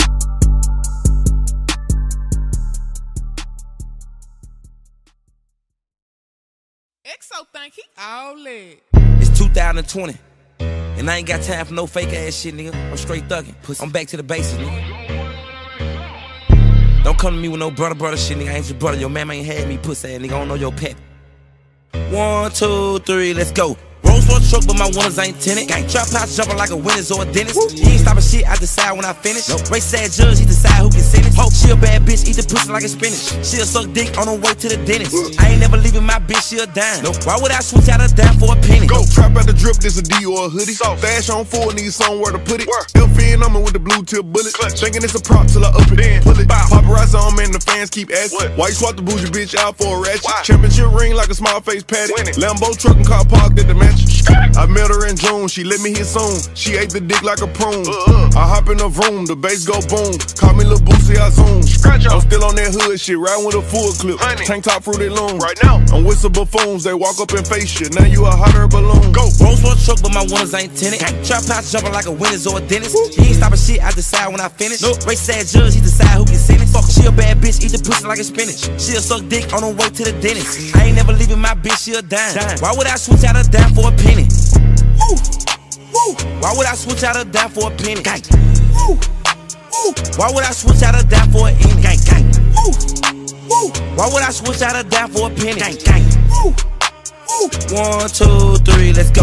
Exo think he all lit. It's two thousand twenty, and I ain't got time for no fake ass shit, nigga. I'm straight thuggin'. I'm back to the basics, nigga. Don't come to me with no brother, brother shit, nigga. I ain't your brother. Your mama ain't had me, pussy ass, nigga. I don't know your pet. One, two, three, let's go. Rolls for a truck, but my winners ain't tenant. Gang trap house jumping like a winner's or a dentist. He ain't stopping shit, I decide when I finish. Nope. Race sad judge, he decide who can sentence. Hope she a bad bitch, eat the pussy like a spinach. She'll suck dick on her way to the dentist. I ain't never leaving my bitch, she a dime. Nope. Why would I switch out a dime for a penny? Go trap out the drip, this a D or a hoodie. So stash on full, need somewhere to put it. F in on me with the blue tip bullet. Clutch. Thinking it's a prop till I up it. Then pull it. Bow. Paparazzi on me and the fans keep asking. Why you swap the bougie bitch out for a ratchet? Why? Championship ring like a small face patty. Lambo truck and car parked at the mansion. I met her in June, she let me hit soon. She ate the dick like a prune. Uh, uh. I hop in the room, the bass go boom. Call me Lil Boosie, I zoom. Scratch I'm still on that hood shit, riding with a full clip. Honey. Tank top fruity loom. Right now, I'm with some buffoons, they walk up and face shit. Now you a hotter balloon. Go. Rolls for a truck, but my winners ain't tenant. Trap house jumping like a winner's or a dentist. Woo. He ain't stopping shit, I decide when I finish. Nope. Race sad judge, he decide who can sentence. Fuck, she a bad bitch, eat the pussy like a spinach. She'll suck dick on her way to the dentist. I ain't never leaving my bitch, she a dime. dime. Why would I switch out a dime for a penny? Woo. Woo. Why would I switch out a dime for a penny? Gang. Woo. Woo. Why would I switch out a dime for a penny? Gang, gang. Woo. Woo. Why would I switch out a dime for a penny? Gang, gang. Woo. Woo. One, two, three, let's go. When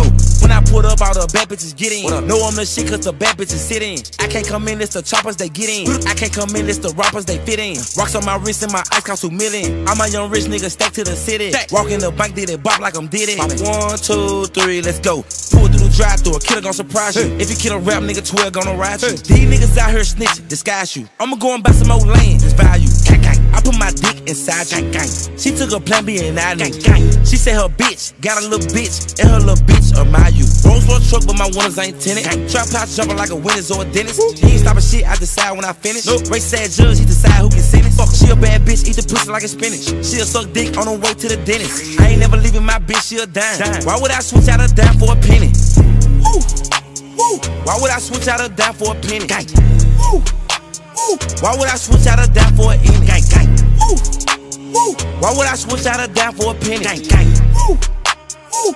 When I put up, all the bad bitches get in. Know I'm the shit cause the bad bitches sit in. I can't come in, it's the choppers they get in. I can't come in, it's the rappers they fit in. Rocks on my wrist and my ice cost two million. I'm a young rich nigga stacked to the city. Walk in the bank, did it bop like I'm did it. One, two, three, let's go. Pull through the drive through, a killer gon' surprise you. If you kill a rap nigga, twelve gonna ride you. These niggas out here snitching, disguise you. I'ma go and buy some more land, it's value. I put my dick inside you. She took a plan B and I knew. She said her bitch got a little bitch and her little bitch admire you. Rolls for a truck but my winners ain't tinted. Trap house jumping like a M O N E Y B A G G He ain't stopping shit, I decide when I finish. Race sad judge, he decide who can sentence. Fuck, she a bad bitch, eat the pussy like a spinach. She'll suck dick on her way to the dentist. I ain't never leaving my bitch, she a dime. Why would I switch out a dime for a penny? Woo. Woo. Why would I switch out a dime for a penny? Woo. Woo. Why would I switch out a dime for a penny? Gang, gang. Woo. Woo. Why would I switch out a dime for a penny? Gang, gang. Woo. Woo.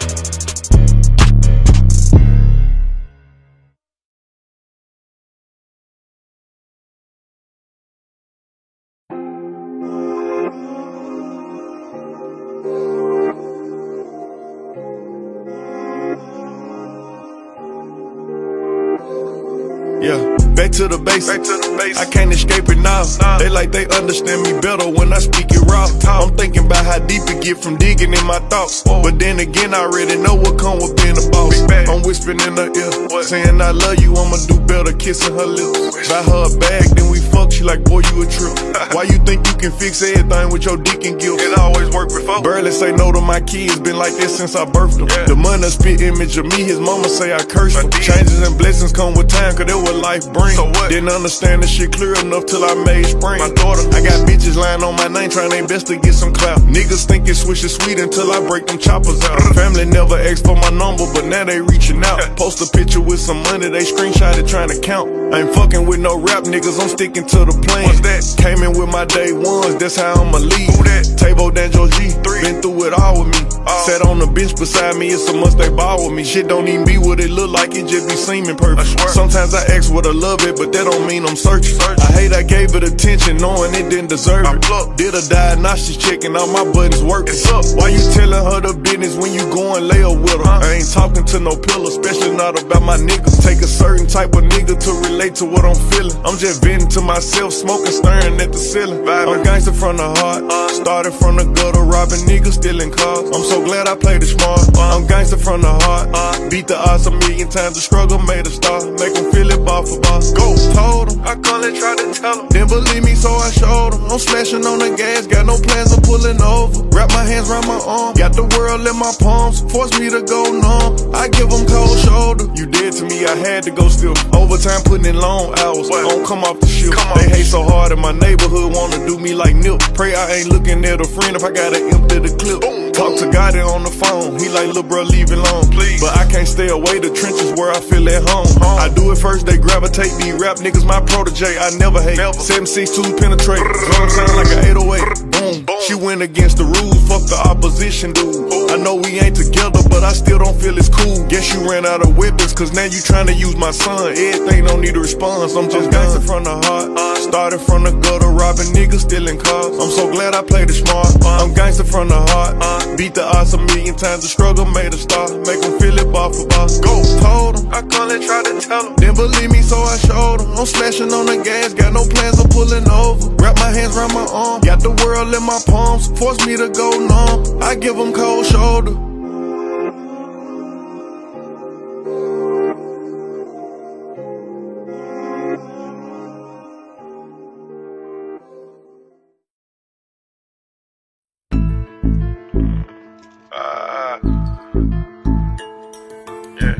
Yeah, back to the basics. Back to the basics. I can't escape it now. Nah. They like they understand me better when I speak it raw. I'm thinking about how deep it get from digging in my thoughts. Whoa. But then again, I already know what come with being a boss. I'm whispering in her ear, what? Saying I love you, I'ma do better, kissing her lips. Buy her a bag, then we fuck. She like, boy, you a trip. Why you think you can fix everything with your dick and guilt? It always worked before. Barely say no to my kids, been like this since I birthed them. Yeah. The money spit image of me, his mama say I cursed him. Changes and blessings come with time, cause that what life brings. So what? Didn't understand this shit clear enough till I made spring. My daughter, I got bitches lying on my name, trying their best to get some clout. Niggas think it's swish is sweet until I break them choppers out. Family never asked for my number, but now they reaching out. Post a picture with some money, they screenshot it trying to count. I ain't fucking with no rap niggas, I'm sticking to the plan. What's that? Came in with my day ones, that's how I'ma leave. Who that? Tabo Danjo G, been through it all with me. Oh. Sat on the bench beside me, it's a must they ball with me. Shit don't even be what it look like, it just be seeming perfect. Sometimes I ask what I love it, but that don't mean I'm searching. Search. I hate I gave it attention, knowing it didn't deserve it. Did a diagnostics checking, all my buttons working. Why you telling her the business when you go and lay up with her? Huh? I ain't talking to no pillar, especially not about my niggas. Take a certain type of nigga to relate to what I'm feeling. I'm just venting to myself, smoking, staring at the ceiling. I'm gangster from the heart, uh, started from the gutter, robbing niggas, stealing cars. I'm so glad I played it smart. Uh, I'm gangster from the heart, uh, beat the odds a million times. The struggle made a star, make them feel it bar for bar. Go, told them, I call and try to tell them. Didn't believe me, so I showed them. I'm smashing on the gas, got no plans of pulling over. Wrap my hands around my arm, got the world in my palms. Force me to go numb, I give them cold shoulder. You dead to me, I had to go still. Overtime putting in long hours, I don't come off the ship. They hate so hard in my neighborhood, wanna do me like Nip. Pray I ain't looking at a friend if I gotta empty the clip. Boom, talk to God on the phone, he like, little bro, leave it alone, please. But I can't stay away, the trenches where I feel at home. home. I do it first, they gravitate. These rap niggas my protege, I never hate. seven six two penetrate, drum sound like an eight oh eight. Boom, boom. She went against the rules, fuck the opposition, dude. Ooh. I know we ain't together, but I still don't feel it's cool. Guess you ran out of weapons, cause now you trying to use my son. Everything don't need a response, I'm just gangster from the heart. Uh, started from the gutter, robbing niggas, stealing cars. I'm so glad I played it smart. Uh, I'm gangster from the heart, uh, beat the odds a million times. The struggle made a star, make them feel it bar for bar. Go, told them, I call and try to tell them. Didn't believe me, so I showed them. I'm smashing on the gas, got no plans of pulling over. Wrap my hands around my arm, got the world in my palms. Force me to go numb, I give them cold shoulder. Uh, yeah.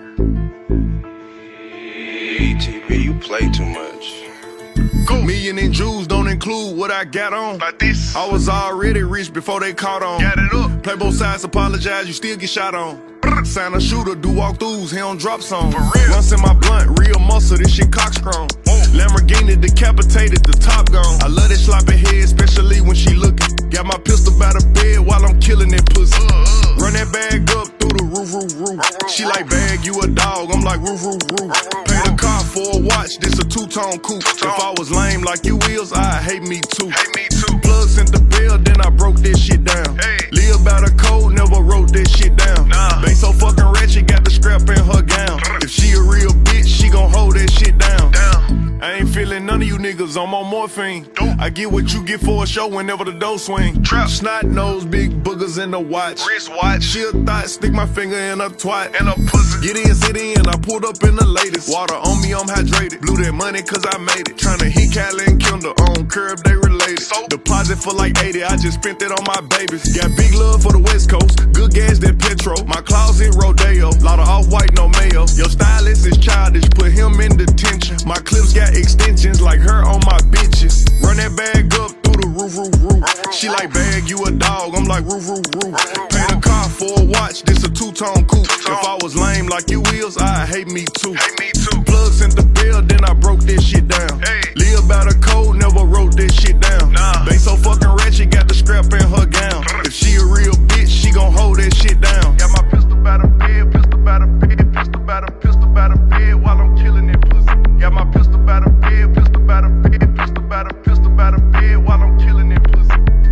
E T B, you play too much. Go. Million in jewels don't include what I got on. Like this. I was already rich before they caught on. Got it up. Play both sides, apologize, you still get shot on. Sign a shooter, do walkthroughs, he don't drop songs. For real. Once in my blunt, real muscle, this shit cockstrong. Lamborghini decapitated, the top gone. I love that sloppy head, especially when she looking. Got my pistol by the bed while I'm killing that pussy. Uh, uh. Run that bag up through the roof, roof, roof. Uh, she like, bag, you a dog, I'm like, roof, roof, roof. Uh, Pay the car for a watch, this a two-tone coupe. Two if I was lame like you is, I hate me too. Hate me too. Plug Plug sent the bill, then I broke this shit down. Hey. Live by the code, never wrote this shit down. Nah. They so fucking ratchet, got the scrap in her gown. If she a real bitch, she gon' hold that shit down. Down. I ain't feeling none of you niggas on my morphine. Dope. I get what you get for a show whenever the dough swing. Trap. Snot nose, big boogers in the watch. Wrist watch. She a thought, stick my finger in a twat. And a pussy. Get in, sit in, I pulled up in the latest. Water on me, I'm hydrated. Blew that money cause I made it. Tryna hit Cali and Kendall on curb, they related. So, deposit for like eighty, I just spent it on my babies. Got big love for the West Coast, good gas that Petro. My closet rodeo, lot of off-white, no mayo. Your stylist is childish, put him in detention. My clips got extensions like her on my bitches. Run that bag up through the roof, roof, roof. She like, bag, you a dog, I'm like, roof, roof, roof. Paid a car for a watch, this a two-tone coupe. If I was lame like you is, I hate me too. Hate me too. Plug sent the bill, then I broke this shit down. Hey. Live by the code, never wrote this shit down. Nah. They so fucking ratchet, got the scrap in her gown. If she a real bitch, she gon' hold that shit down. Got my pistol by the bed, pistol by the bed, pistol by the pistol by the bed while I'm killing that pussy. Got my pistol by the bed, pistol by the bed, pistol by the pistol by the bed while I'm killing that pussy.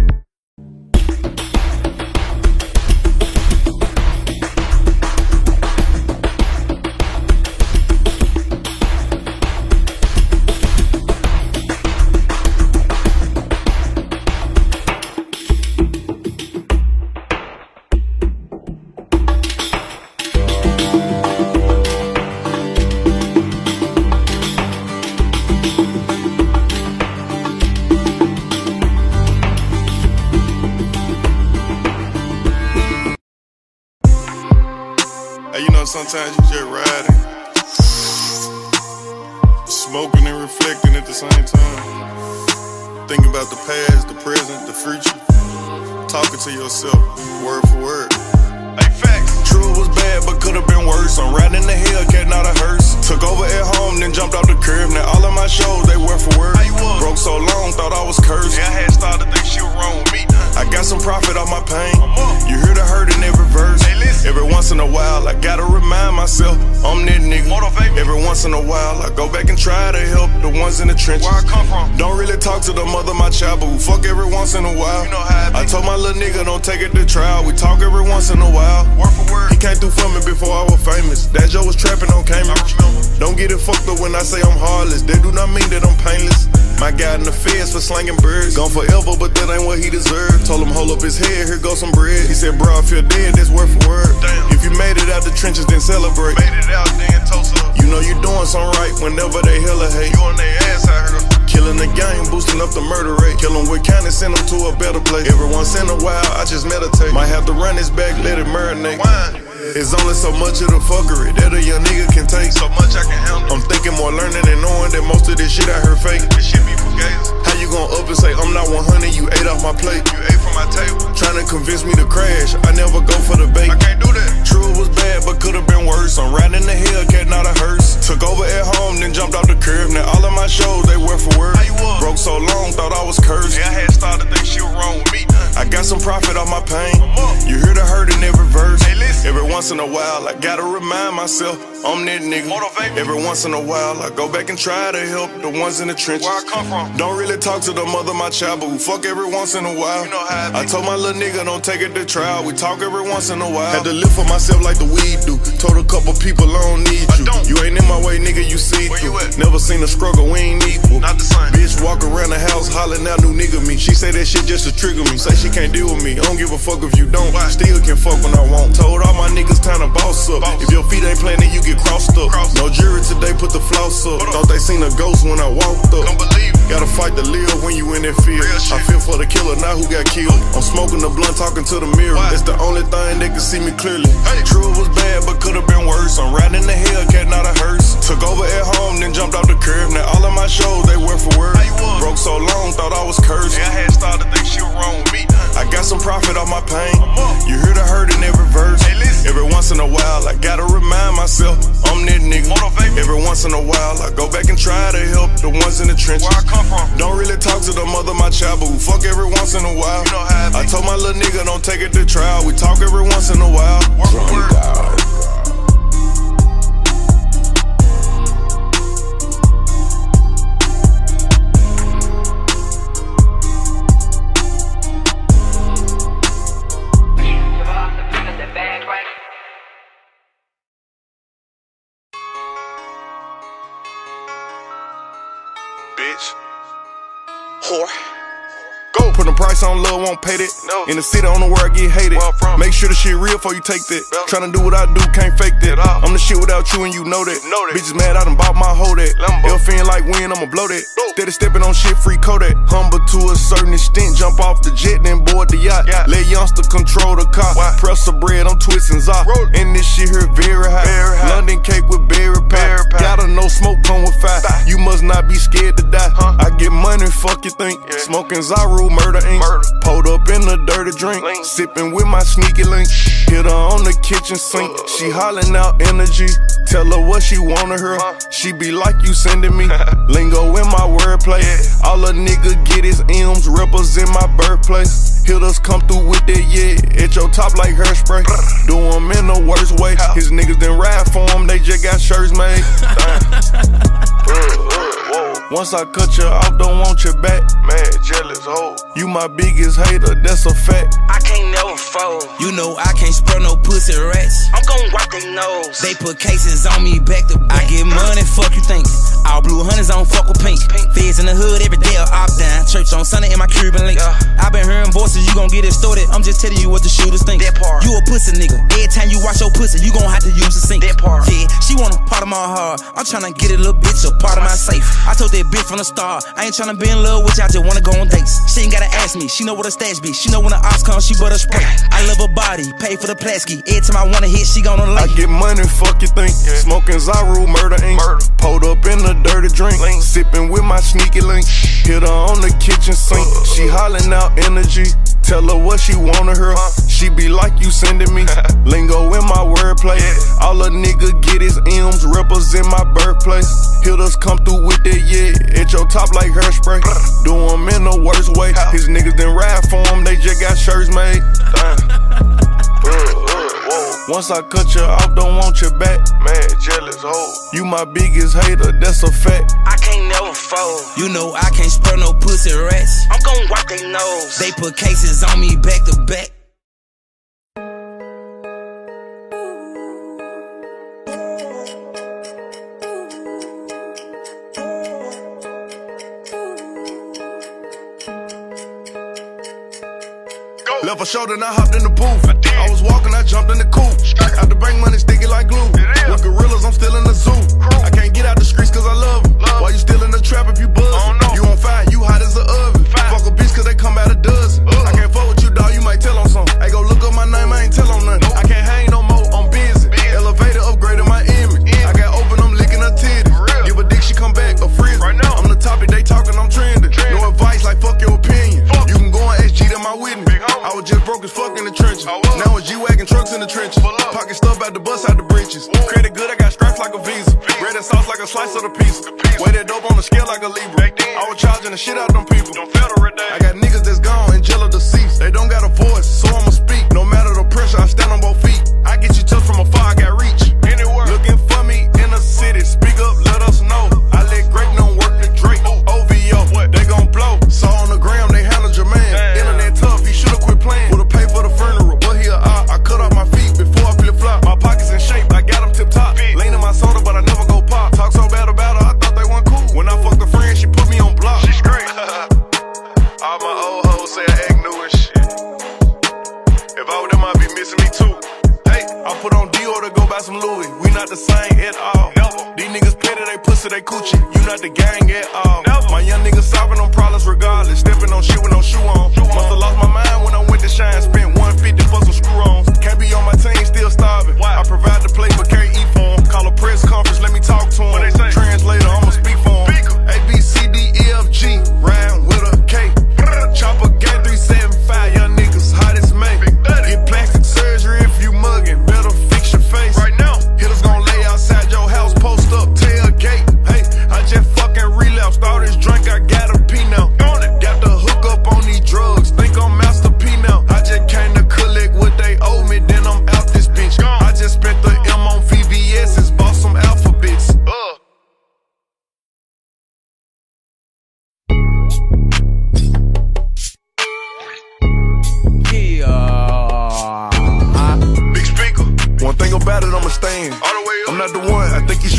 Sometimes you just riding, smoking and reflecting at the same time. Thinking about the past, the present, the future. Talking to yourself, word for word. Hey, facts. True was bad, but could've been worse. I'm riding in the Hellcat, not a hearse. Took over at home, then jumped off the curb. Now all of my shows, they word for word. How you was? Broke so long, thought I was cursed. Yeah, I had started to think she was wrong with me. I got some profit off my pain. You hear the hurt in every verse. Hey, every once in a while, I gotta remind myself I'm that nigga. Motivate me. Every once in a while, I go back and try to help the ones in the trenches. Where I come from. Don't really talk to the mother of my child, but we fuck every once in a while. You know how I, I told my little nigga don't take it to trial. We talk every once in a while. Word for word. He came through for me before I was famous. That Joe was trapping on Cambridge. Don't get it fucked up when I say I'm heartless. That do not mean that I'm painless. My guy in the feds for slanging birds. Gone forever, but that ain't what he deserved. Told him hold up his head, here goes some bread. He said, bro, I feel dead, that's word for word. Damn. If you made it out the trenches, then celebrate. Made it out, then toast up. You know you doing something right whenever they hella hate. You on their ass, I heard. Killing the game, boosting up the murder rate. Kill them with kindness, send them to a better place. Every once in a while, I just meditate. Might have to run this back, let it marinate. Wine. It's only so much of the fuckery that a young nigga can take. So much I can handle. I'm thinking more learning and knowing that most of this shit I heard fake. This shit be fugazi. How you gon' up and say I'm not one hundred, you ate off my plate. You ate from my table. Trying to convince me to crash, I never go for the bait. I can't do that. True it was bad, but could've been worse. I'm riding in the Hellcat, not a hearse. Took over at home, then jumped off the curb. Now all of my shows, they word for word. How you was? Broke so long, thought I was cursed. Yeah, I had started to think she was wrong with me. I got some profit off my pain. You hear the hurt in every verse. Hey, every once in a while, I gotta remind myself I'm that nigga. Motivate me. Every once in a while, I go back and try to help the ones in the trenches. Where I come from. Don't really talk to the mother of my child, but we fuck every once in a while. You know how I, I told my little nigga don't take it to trial. We talk every once in a while. Had to live for myself like the weed do. Told a couple people I don't need you. Don't. You ain't in my way, nigga, you see Where through. You at? Never seen a struggle, we ain't equal. Not the same. Bitch walk around the house hollering out new nigga me. She say that shit just to trigger me. Say she can't deal with me. I don't give a fuck if you don't. Why? Still can fuck when I want. Told all my niggas time to boss up. Boss. If your feet ain't planted, you get crossed up. Cross. No jury today, put the floss up. Thought they seen a ghost when I walked up. Don't believe it. Gotta fight to live when you in that field. I feel for the killer, now who got killed. I'm smoking the blunt, talking to the mirror. Why? It's the only thing that can see me clearly. Hey. True it was bad, but could've been worse. I'm riding in the Hellcat, not a hearse. Took over at home, then jumped off the curb. Now all of my shows, they word for word. How you was? Broke so long, thought I was cursed. Yeah, I had started to think she was wrong with me. I got some profit off my pain. You hear the hurt in every verse. Hey, every once in a while, I gotta remind myself I'm that nigga. Motivate me. Every once in a while, I go back and try to help the ones in the trenches. Where I come from. Don't really talk to the mother of my child, but we fuck every once in a while. You know how I, I told my little nigga don't take it to trial. We talk every once in a while. Word for word. bitch. Whore. Go. Put a price on love, won't pay that. No. In the city, on the where I get hated. Make sure the shit real before you take that. Yep. Tryna do what I do, can't fake that. I'm the shit without you and you know that. Know that. Bitches mad, I done bought my hoe that. They'll feel like wind, I'ma blow that. Go. Steady stepping on shit, free Kodak. Humble to a certain extent, jump off the jet, then board the yacht. Yeah. Let youngster control the car. Why? Press the bread, I'm twisting off. And this shit here very high. Very high. London cake with berry pie. pie. Gotta know smoke come with fire. Bye. You must not be scared to die. Huh? I get money, fuck you think. Yeah. Smoking Zaru, murder ain't. Murder. Pulled up in a dirty drink, Link. Sipping with my sneaky link. Hit her on the kitchen sink, uh, she hollering out energy. Tell her what she wanted her, uh, she be like you sending me. Lingo in my wordplay, yeah. All a nigga get is M's, represent my birthplace. Hitters come through with that, yeah, at your top like hairspray. Do them in the worst way, his niggas done ride for him, they just got shirts made. Once I cut you off, don't want you back. Mad, jealous, hoe. You my biggest hater, that's a fact. I can't never fold. You know I can't spur no pussy rats. I'm gon' wipe their nose. They put cases on me back to back. I get money, fuck you think. All blue hunters on fuck with pink. pink. Feds in the hood every day are opt down. Church on Sunday in my Cuban links. Yeah. I been hearing voices, you gon' get it started. I'm just telling you what the shooters think. That part. You a pussy nigga. Every time you wash your pussy, you gon' have to use a sink. That part. Yeah, she want a part of my heart. I'm tryna get a little bitch a part of my safe. I told that bitch from the start, I ain't tryna be in love with you, I just wanna go on dates. She ain't gotta ask me, she know what a stash be. She know when the ops come, she butter spray. I love her body, pay for the plasky. Every time I wanna hit, she gonna lay. I get money, fuck you think. Yeah. Smoking Zaru, murder ain't. Murder. Pulled up in a dirty drink, Link. Sipping with my sneaky link. Hit her on the kitchen sink, uh, she hollering out energy. Tell her what she wanted her, uh, she be like you sending me. Lingo in my wordplay, yeah. All a nigga get is M's, represent my birthplace. Hitters come through with that, yeah, at your top like hairspray. Do them in the worst way, his niggas done ride for him, they just got shirts made. Once I cut you off, don't want you back. Mad, jealous, hoe. You my biggest hater, that's a fact. I can't never fold. You know I can't spur no pussy rats. I'm gon' wipe their nose. They put cases on me back to back. Left a shoulder and I hopped in the booth. I, I was walking, I jumped in the coupe. Out the bank money sticky like glue. With gorillas, I'm still in the zoo. I can't get out the streets cause I love them. Love. Why you still in the trap if you buzz? Oh, no. You on fire, you hot as an oven. Fire. Fuck a bitch cause they come out a dozen. Uh. I can't fuck with you, dawg, you might tell on something. Hey, go look up my name, I ain't tell on nothing. Nope. I can't hang no more, I'm busy. busy. Elevator upgrading my image. image. I got open, I'm licking her titties. Give a dick, she come back, a frizz. Right now. I'm the topic, they talking, I'm trending. Trend. No advice, like fuck your opinion. Fuck. You can go on S G, to my witness. I was just broke as fuck in the trenches. Now it's G-Wagon trucks in the trenches. Pocket stuff out the bus, out the britches. Credit good, I got straps like a Visa. Bread and sauce like a slice of the pizza. Weigh that dope on the scale like a Libra. I was charging the shit out them people. I got niggas that's gone and jail of deceased. They don't got a voice, so I'ma speak. No matter the pressure, I stand on both feet. I get you touched from afar, I got reach. Anywhere. Looking for me in the city. Speak up, let us know. I let Greg know work the Drake. O V O, they gon' blow. Saw on the gram, they handled your man. Internet tough, he should've quit playing. Would've paid for the funeral, but he a op. I cut off my feet before I flip flop. My pockets in shape, I got them tip top. Lean in my soda, but I never go pop. Talk so bad about her, I thought they weren't cool. When I fucked a friend, she put me on block. She straight. All my old hoes say I act new and shit. If I were them, I'd be missing me too. Hey, I put on Dior to go buy some Louis. We not the same at all. Never. These niggas petty, they pussy, they coochie. You not the gang at all. Never. My young niggas solving them problems regardless. Stepping on shit with no shoe on. Shoe Must have lost my mind when I went to Shine. Spent one fifty for some screw-ons. Can't be on my team, still starving. Why? I provide the plate, but can't eat for them. Call a press conference, let me talk to them. What they say? Translator, I'ma speak for them. A, B, C, D, E, F, G. Round with a K. Chopper gang three seven five. Young niggas hot as May. Get plastic surgery if you mugging. Better fix your face. Right now. Hitters gon' lay outside your house, post up, tailgate. Hey, I just fucking relapsed. All this drink, I gotta pee now. Got the hook up on these drugs. Think I'm Master P now. I just came to collect what they owe me, then I'm out this bitch. I just spent the M on V V S's, bought some alphabets. Uh. Big speaker. One thing about it, I'ma stand. All the way up. I'm not the one I think you should fuck with.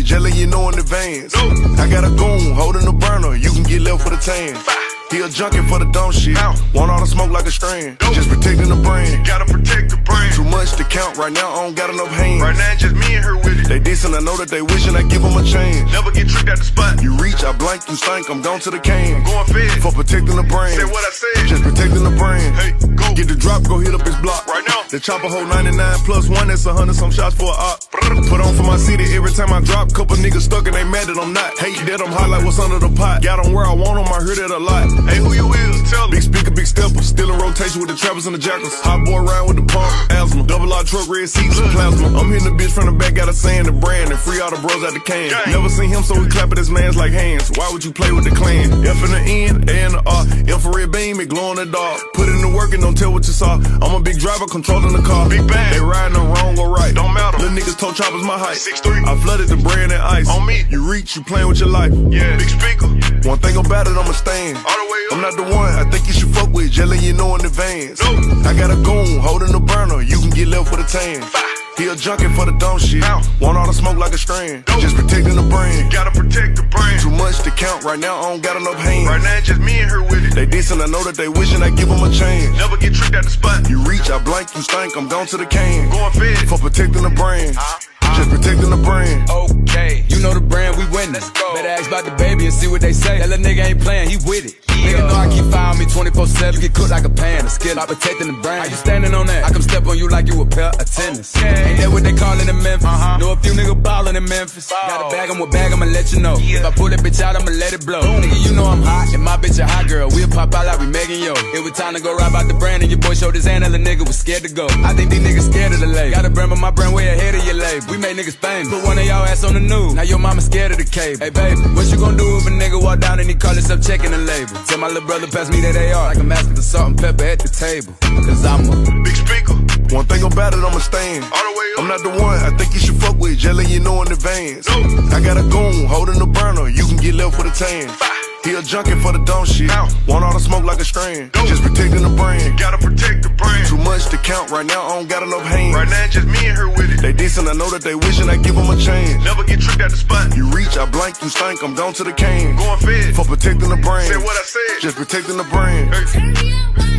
with, just let you know in advance. I got a goon holding the burner, you can get left with a tan. He a junkie for the dumb shit. Want all the smoke like a strand. Just protecting the brand. Gotta protect the brand. Too much to count right now, I don't got enough hands. Right now, just me and her with it. They dissing, I know that they wishing I give them a chance. Never get tricked at the spot. You reach, I blank, you stink, I'm gone to the can. Going fed. For protecting the brand. Say what I said. Just protecting the brand. Hey, go. Get the drop, go hit up his block. Right now. The chopper hold ninety-nine plus one, that's a hundred some shots for a op. Put on for my city every time I drop. Couple niggas stuck and they mad that I'm not. Hate that I'm hot like what's under the pot. Got them where I want them, I heard it a lot. Hey, who you is? Tell Big speaker, big stepper, still in rotation with the trappers and the jackals. Hot boy round with the pump, asthma. Double R truck, red seats, and plasma. I'm hitting the bitch from the back, got a saying the brand and free all the bros out the can. Gang. Never seen him, so we clap at his mans like hands. Why would you play with the clan? F in the N, A in the R. Infrared beam, it glow in the dark. Put in the work and don't tell what you saw. I'm a big driver, controlling the car. Big bang. They riding the wrong or right. Don't matter. Little niggas told choppers my height. six three. I flooded the brand and ice. On me. You reach, you playing with your life. Yeah. Big speaker. One thing about it, I'ma stand. All the way up. I'm not the one, I think you should fuck with, just let you know in advance. No. I got a goon holding the burner, you can get left with a tan. He a junkie for the dumb shit. Ow. Want all the smoke like a strand. Nope. Just protecting the brand. Gotta protect the brand. Too much to count right now, I don't got enough hands. Right now, just me and her with it. They dissing, I know that they wishing I give them a chance. Never get tricked at the spot. You reach, I blank, you stink, I'm gone to the can. Going fed. For protecting the brand. Uh, Just protecting the brand. Okay, you know the brand, we winning. Let's go. Better ask about the baby and see what they say. That little nigga ain't playing, he with it. Yeah. Nigga know I keep fire on me twenty-four seven. You get cooked like a pan, a skillet. By protecting the brand. How you standing on that? I come step on you like you a pair of tennis. Okay. Ain't that what they callin' in Memphis? Uh-huh. Know a few niggas ballin' in Memphis. Ball. Got a bag, I'ma bag, I'ma let you know. Yeah. If I pull that bitch out, I'ma let it blow. Boom. Nigga, you know I'm hot, and my bitch a hot girl. We'll pop out like we Megan Yo. It was time to go ride about the brand, and your boy showed his hand, and the nigga was scared to go. I think these niggas scared of the label. Got a brand, but my brand way ahead of your label. We make niggas famous. Put one of y'all ass on the news. Now your mama scared of the cable. Hey baby, what you gon' do if a nigga walk down and he call himself checking the label? Tell my little brother pass me that A R like a mask of the salt and pepper at the table. Cause I'm a big speaker. One thing about it, I'ma stand. All the way up. I'm not the one, I think you should fuck with, just let you know in advance. No. I got a goon holding the burner, you can get left with a tan. He a junkie for the dumb shit. Ow. Want all the smoke like a strand. No. Just protecting the brand. Gotta protect the brand. Too much to count right now, I don't got enough hands. Right now, just me and her with it. They dissing, I know that they wishing I give them a chance. Never get tricked at the spot. You reach, I blank, you stink, I'm gone to the can. Going fed. For protecting the brand. Say what I said. Just protecting the brand. Hey.